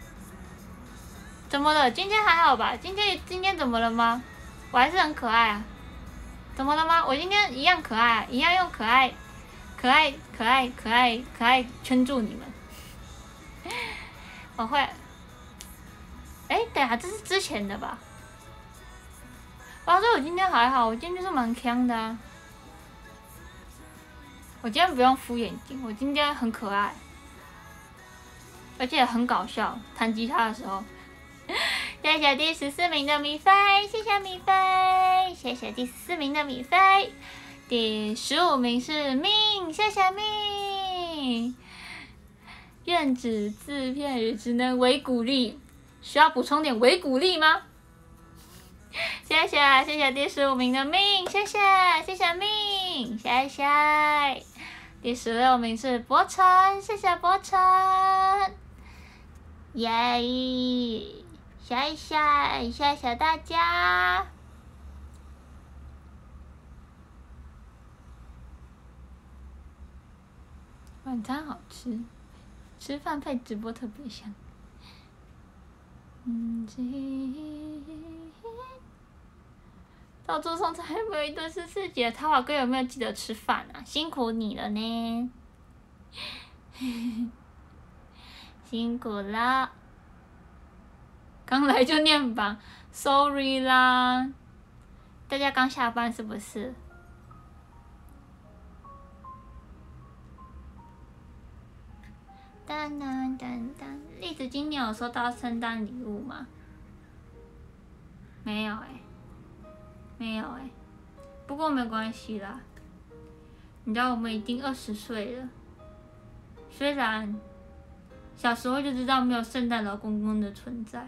怎么了？今天还好吧？今天今天怎么了吗？我还是很可爱啊。怎么了吗？我今天一样可爱、啊，一样用可爱、可爱、可爱、可爱、可爱圈住你们。我会。哎，等下这是之前的吧？我说我今天还好，我今天就是蛮强的啊。我今天不用敷眼睛，我今天很可爱，而且很搞笑。弹吉他的时候。谢谢第十四名的米菲，谢谢米菲，谢谢第十四名的米菲。第十五名是命，谢谢命。愿只字片语，只能为鼓励，需要补充点为鼓励吗？谢谢谢谢第十五名的命，谢谢谢谢命，谢谢。第十六名是博成，谢谢博成，耶！谢谢谢谢大家。晚餐好吃，吃饭配直播特别香。 嗯，到桌上才没有一顿是四节，涛华哥有没有记得吃饭啊？辛苦你了呢，辛苦了。刚来就念榜 ，sorry 啦。大家刚下班是不是？当当当当，栗子今年有收到圣诞礼物吗？没有哎、欸，没有哎、欸，不过没关系啦。你知道我们已经二十岁了，虽然小时候就知道没有圣诞老公公的存在，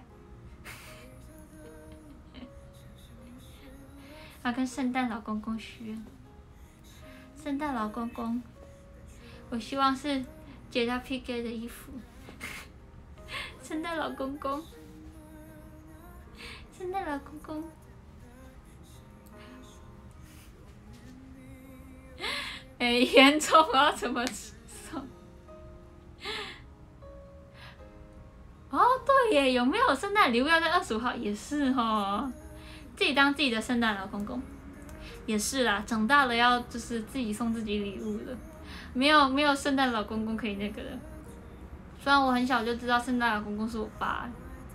要跟圣诞老公公许愿。圣诞老公公，我希望是杰拉 P K 的衣服。圣诞老公公，圣诞老公公。哎、欸，严重啊！怎么送？哦，对耶，有没有圣诞礼物要在二十五号？也是哦，自己当自己的圣诞老公公，也是啦。长大了要就是自己送自己礼物了，没有没有圣诞老公公可以那个了。虽然我很小就知道圣诞老公公是我爸，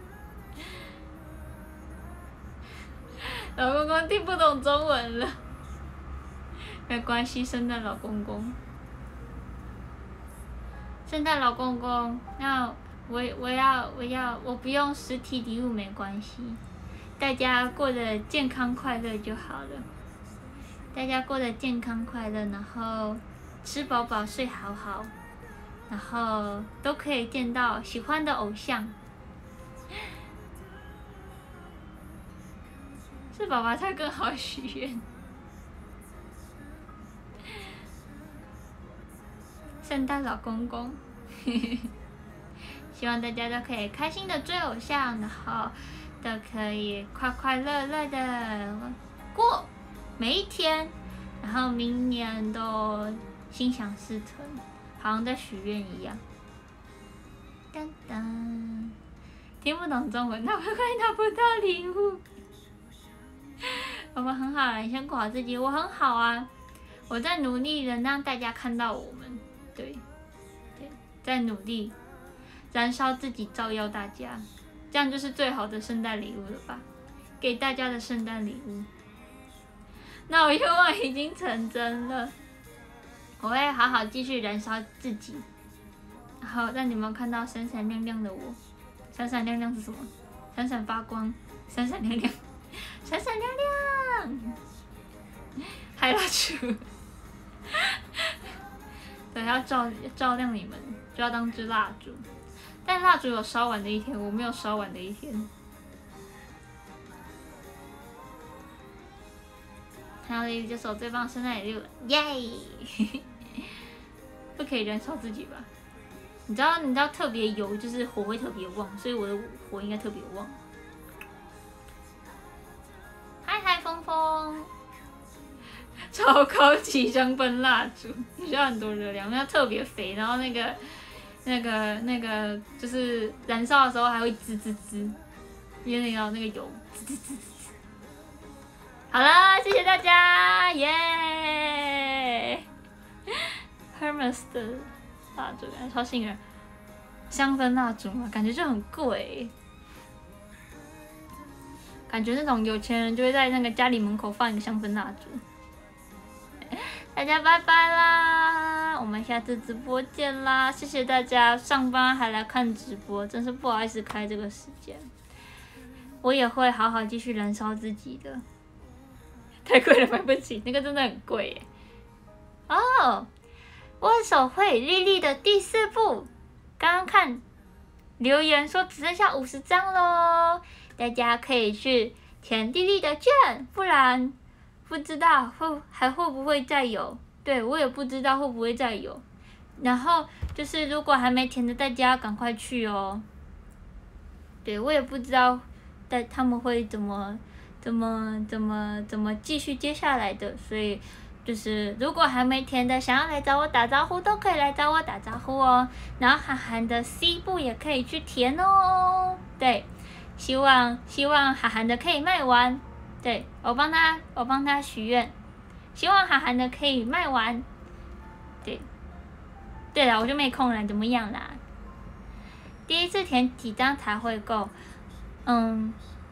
老公公听不懂中文了。没关系，圣诞老公公，圣诞老公公，那我我要我要我不用实体礼物没关系，大家过得健康快乐就好了。大家过得健康快乐，然后吃饱饱睡好好，然后都可以见到喜欢的偶像。是爸爸才更好许愿。圣诞老公公，希望大家都可以开心的追偶像，然后都可以快快乐乐的过每一天，然后明年都心想事成，好像在许愿一样。噔噔，听不懂中文，那会不会拿不到礼物？我们很好，你先过好自己，我很好啊，我在努力的让大家看到我们。对，对，在努力燃烧自己，照耀大家，这样就是最好的圣诞礼物了吧？给大家的圣诞礼物。那我愿望已经成真了，我会好好继续燃烧自己，然后让你们看到闪闪亮亮的我。闪闪亮亮是什么？闪闪发光，闪闪亮亮，闪闪亮亮，嗨蜡烛。对，要照照亮你们，就要当支蜡烛。但蜡烛有烧完的一天，我没有烧完的一天。还有李宇这首最棒圣诞礼物，耶！不可以燃烧自己吧？你知道，你知道特别油就是火会特别旺，所以我的火应该特别旺。嗨嗨，峰峰。超高级香氛蜡烛，需要很多热量，要特别肥，然后那个、那个、那个，就是燃烧的时候还会滋滋滋，因为要那个油滋滋滋滋。好了，谢谢大家，耶、yeah! Hermes 的蜡烛感觉超吸引人，香氛蜡烛嘛，感觉就很贵。感觉那种有钱人就会在那个家里门口放一个香氛蜡烛。大家拜拜啦，我们下次直播见啦！谢谢大家上班还来看直播，真是不好意思开这个时间。我也会好好继续燃烧自己的。太贵了，买不起，那个真的很贵耶。哦，握手会莉莉的第四部，刚刚看留言说只剩下五十张咯，大家可以去填莉莉的券，不然。不知道会还会不会再有，对我也不知道会不会再有。然后就是如果还没填的，大家赶快去哦。对我也不知道，但他们会怎么怎么怎么怎么继续接下来的，所以就是如果还没填的，想要来找我打招呼，都可以来找我打招呼哦。然后韩寒的 C 部也可以去填哦。对， 希望希望韩寒的可以卖完，对我帮他我帮他许愿，希望韩寒的可以卖完，对，对了，我就没空了，怎么样啦？第一次填几张才会够？嗯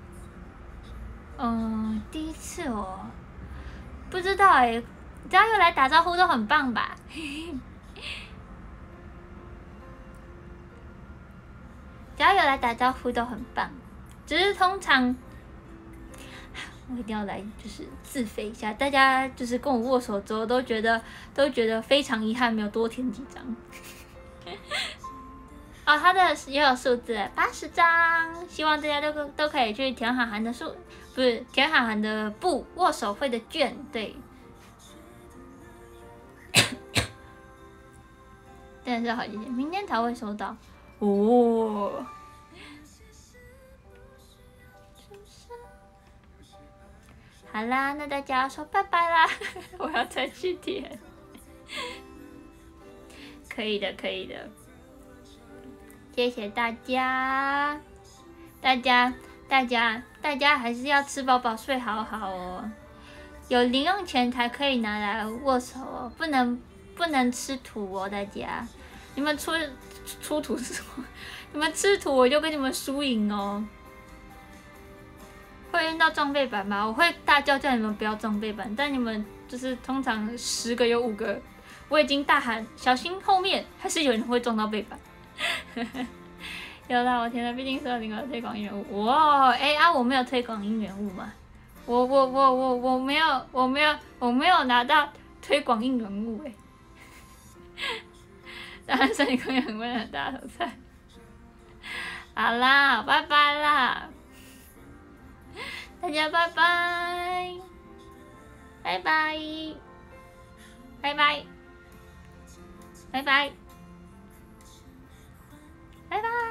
嗯，第一次哦，不知道哎、欸，只要有来打招呼都很棒吧。只要有来打招呼都很棒，只是通常我一定要来就是自费一下，大家就是跟我握手之后都觉得都觉得非常遗憾，没有多填几张。哦，他的也有数字，八十张，希望大家都都可以去填韩寒的数，不是填韩寒的布握手会的券，对。真的是好谢谢，明天才会收到哦。好啦，那大家要说拜拜啦，我要再去填。可以的，可以的，谢谢大家，大家，大家，大家还是要吃饱饱，睡好好哦。有零用钱才可以拿来握手哦，不能不能吃土哦，大家。你们出出土是什么？你们吃土我就跟你们输赢哦。会用到装备板吗？我会大叫叫你们不要装备板，但你们就是通常十个有五个，我已经大喊小心后面，还是有人会撞到背板。有啦，我填的毕竟是二零二推广应援物。哇，哎、欸、啊，我没有推广应援物嘛？我我我我我没有我没有我没有拿到推广应援物哎、欸。当然，森林公园很温暖，大头菜。好啦，拜拜啦。大家拜拜，拜拜，拜拜，拜拜，拜拜。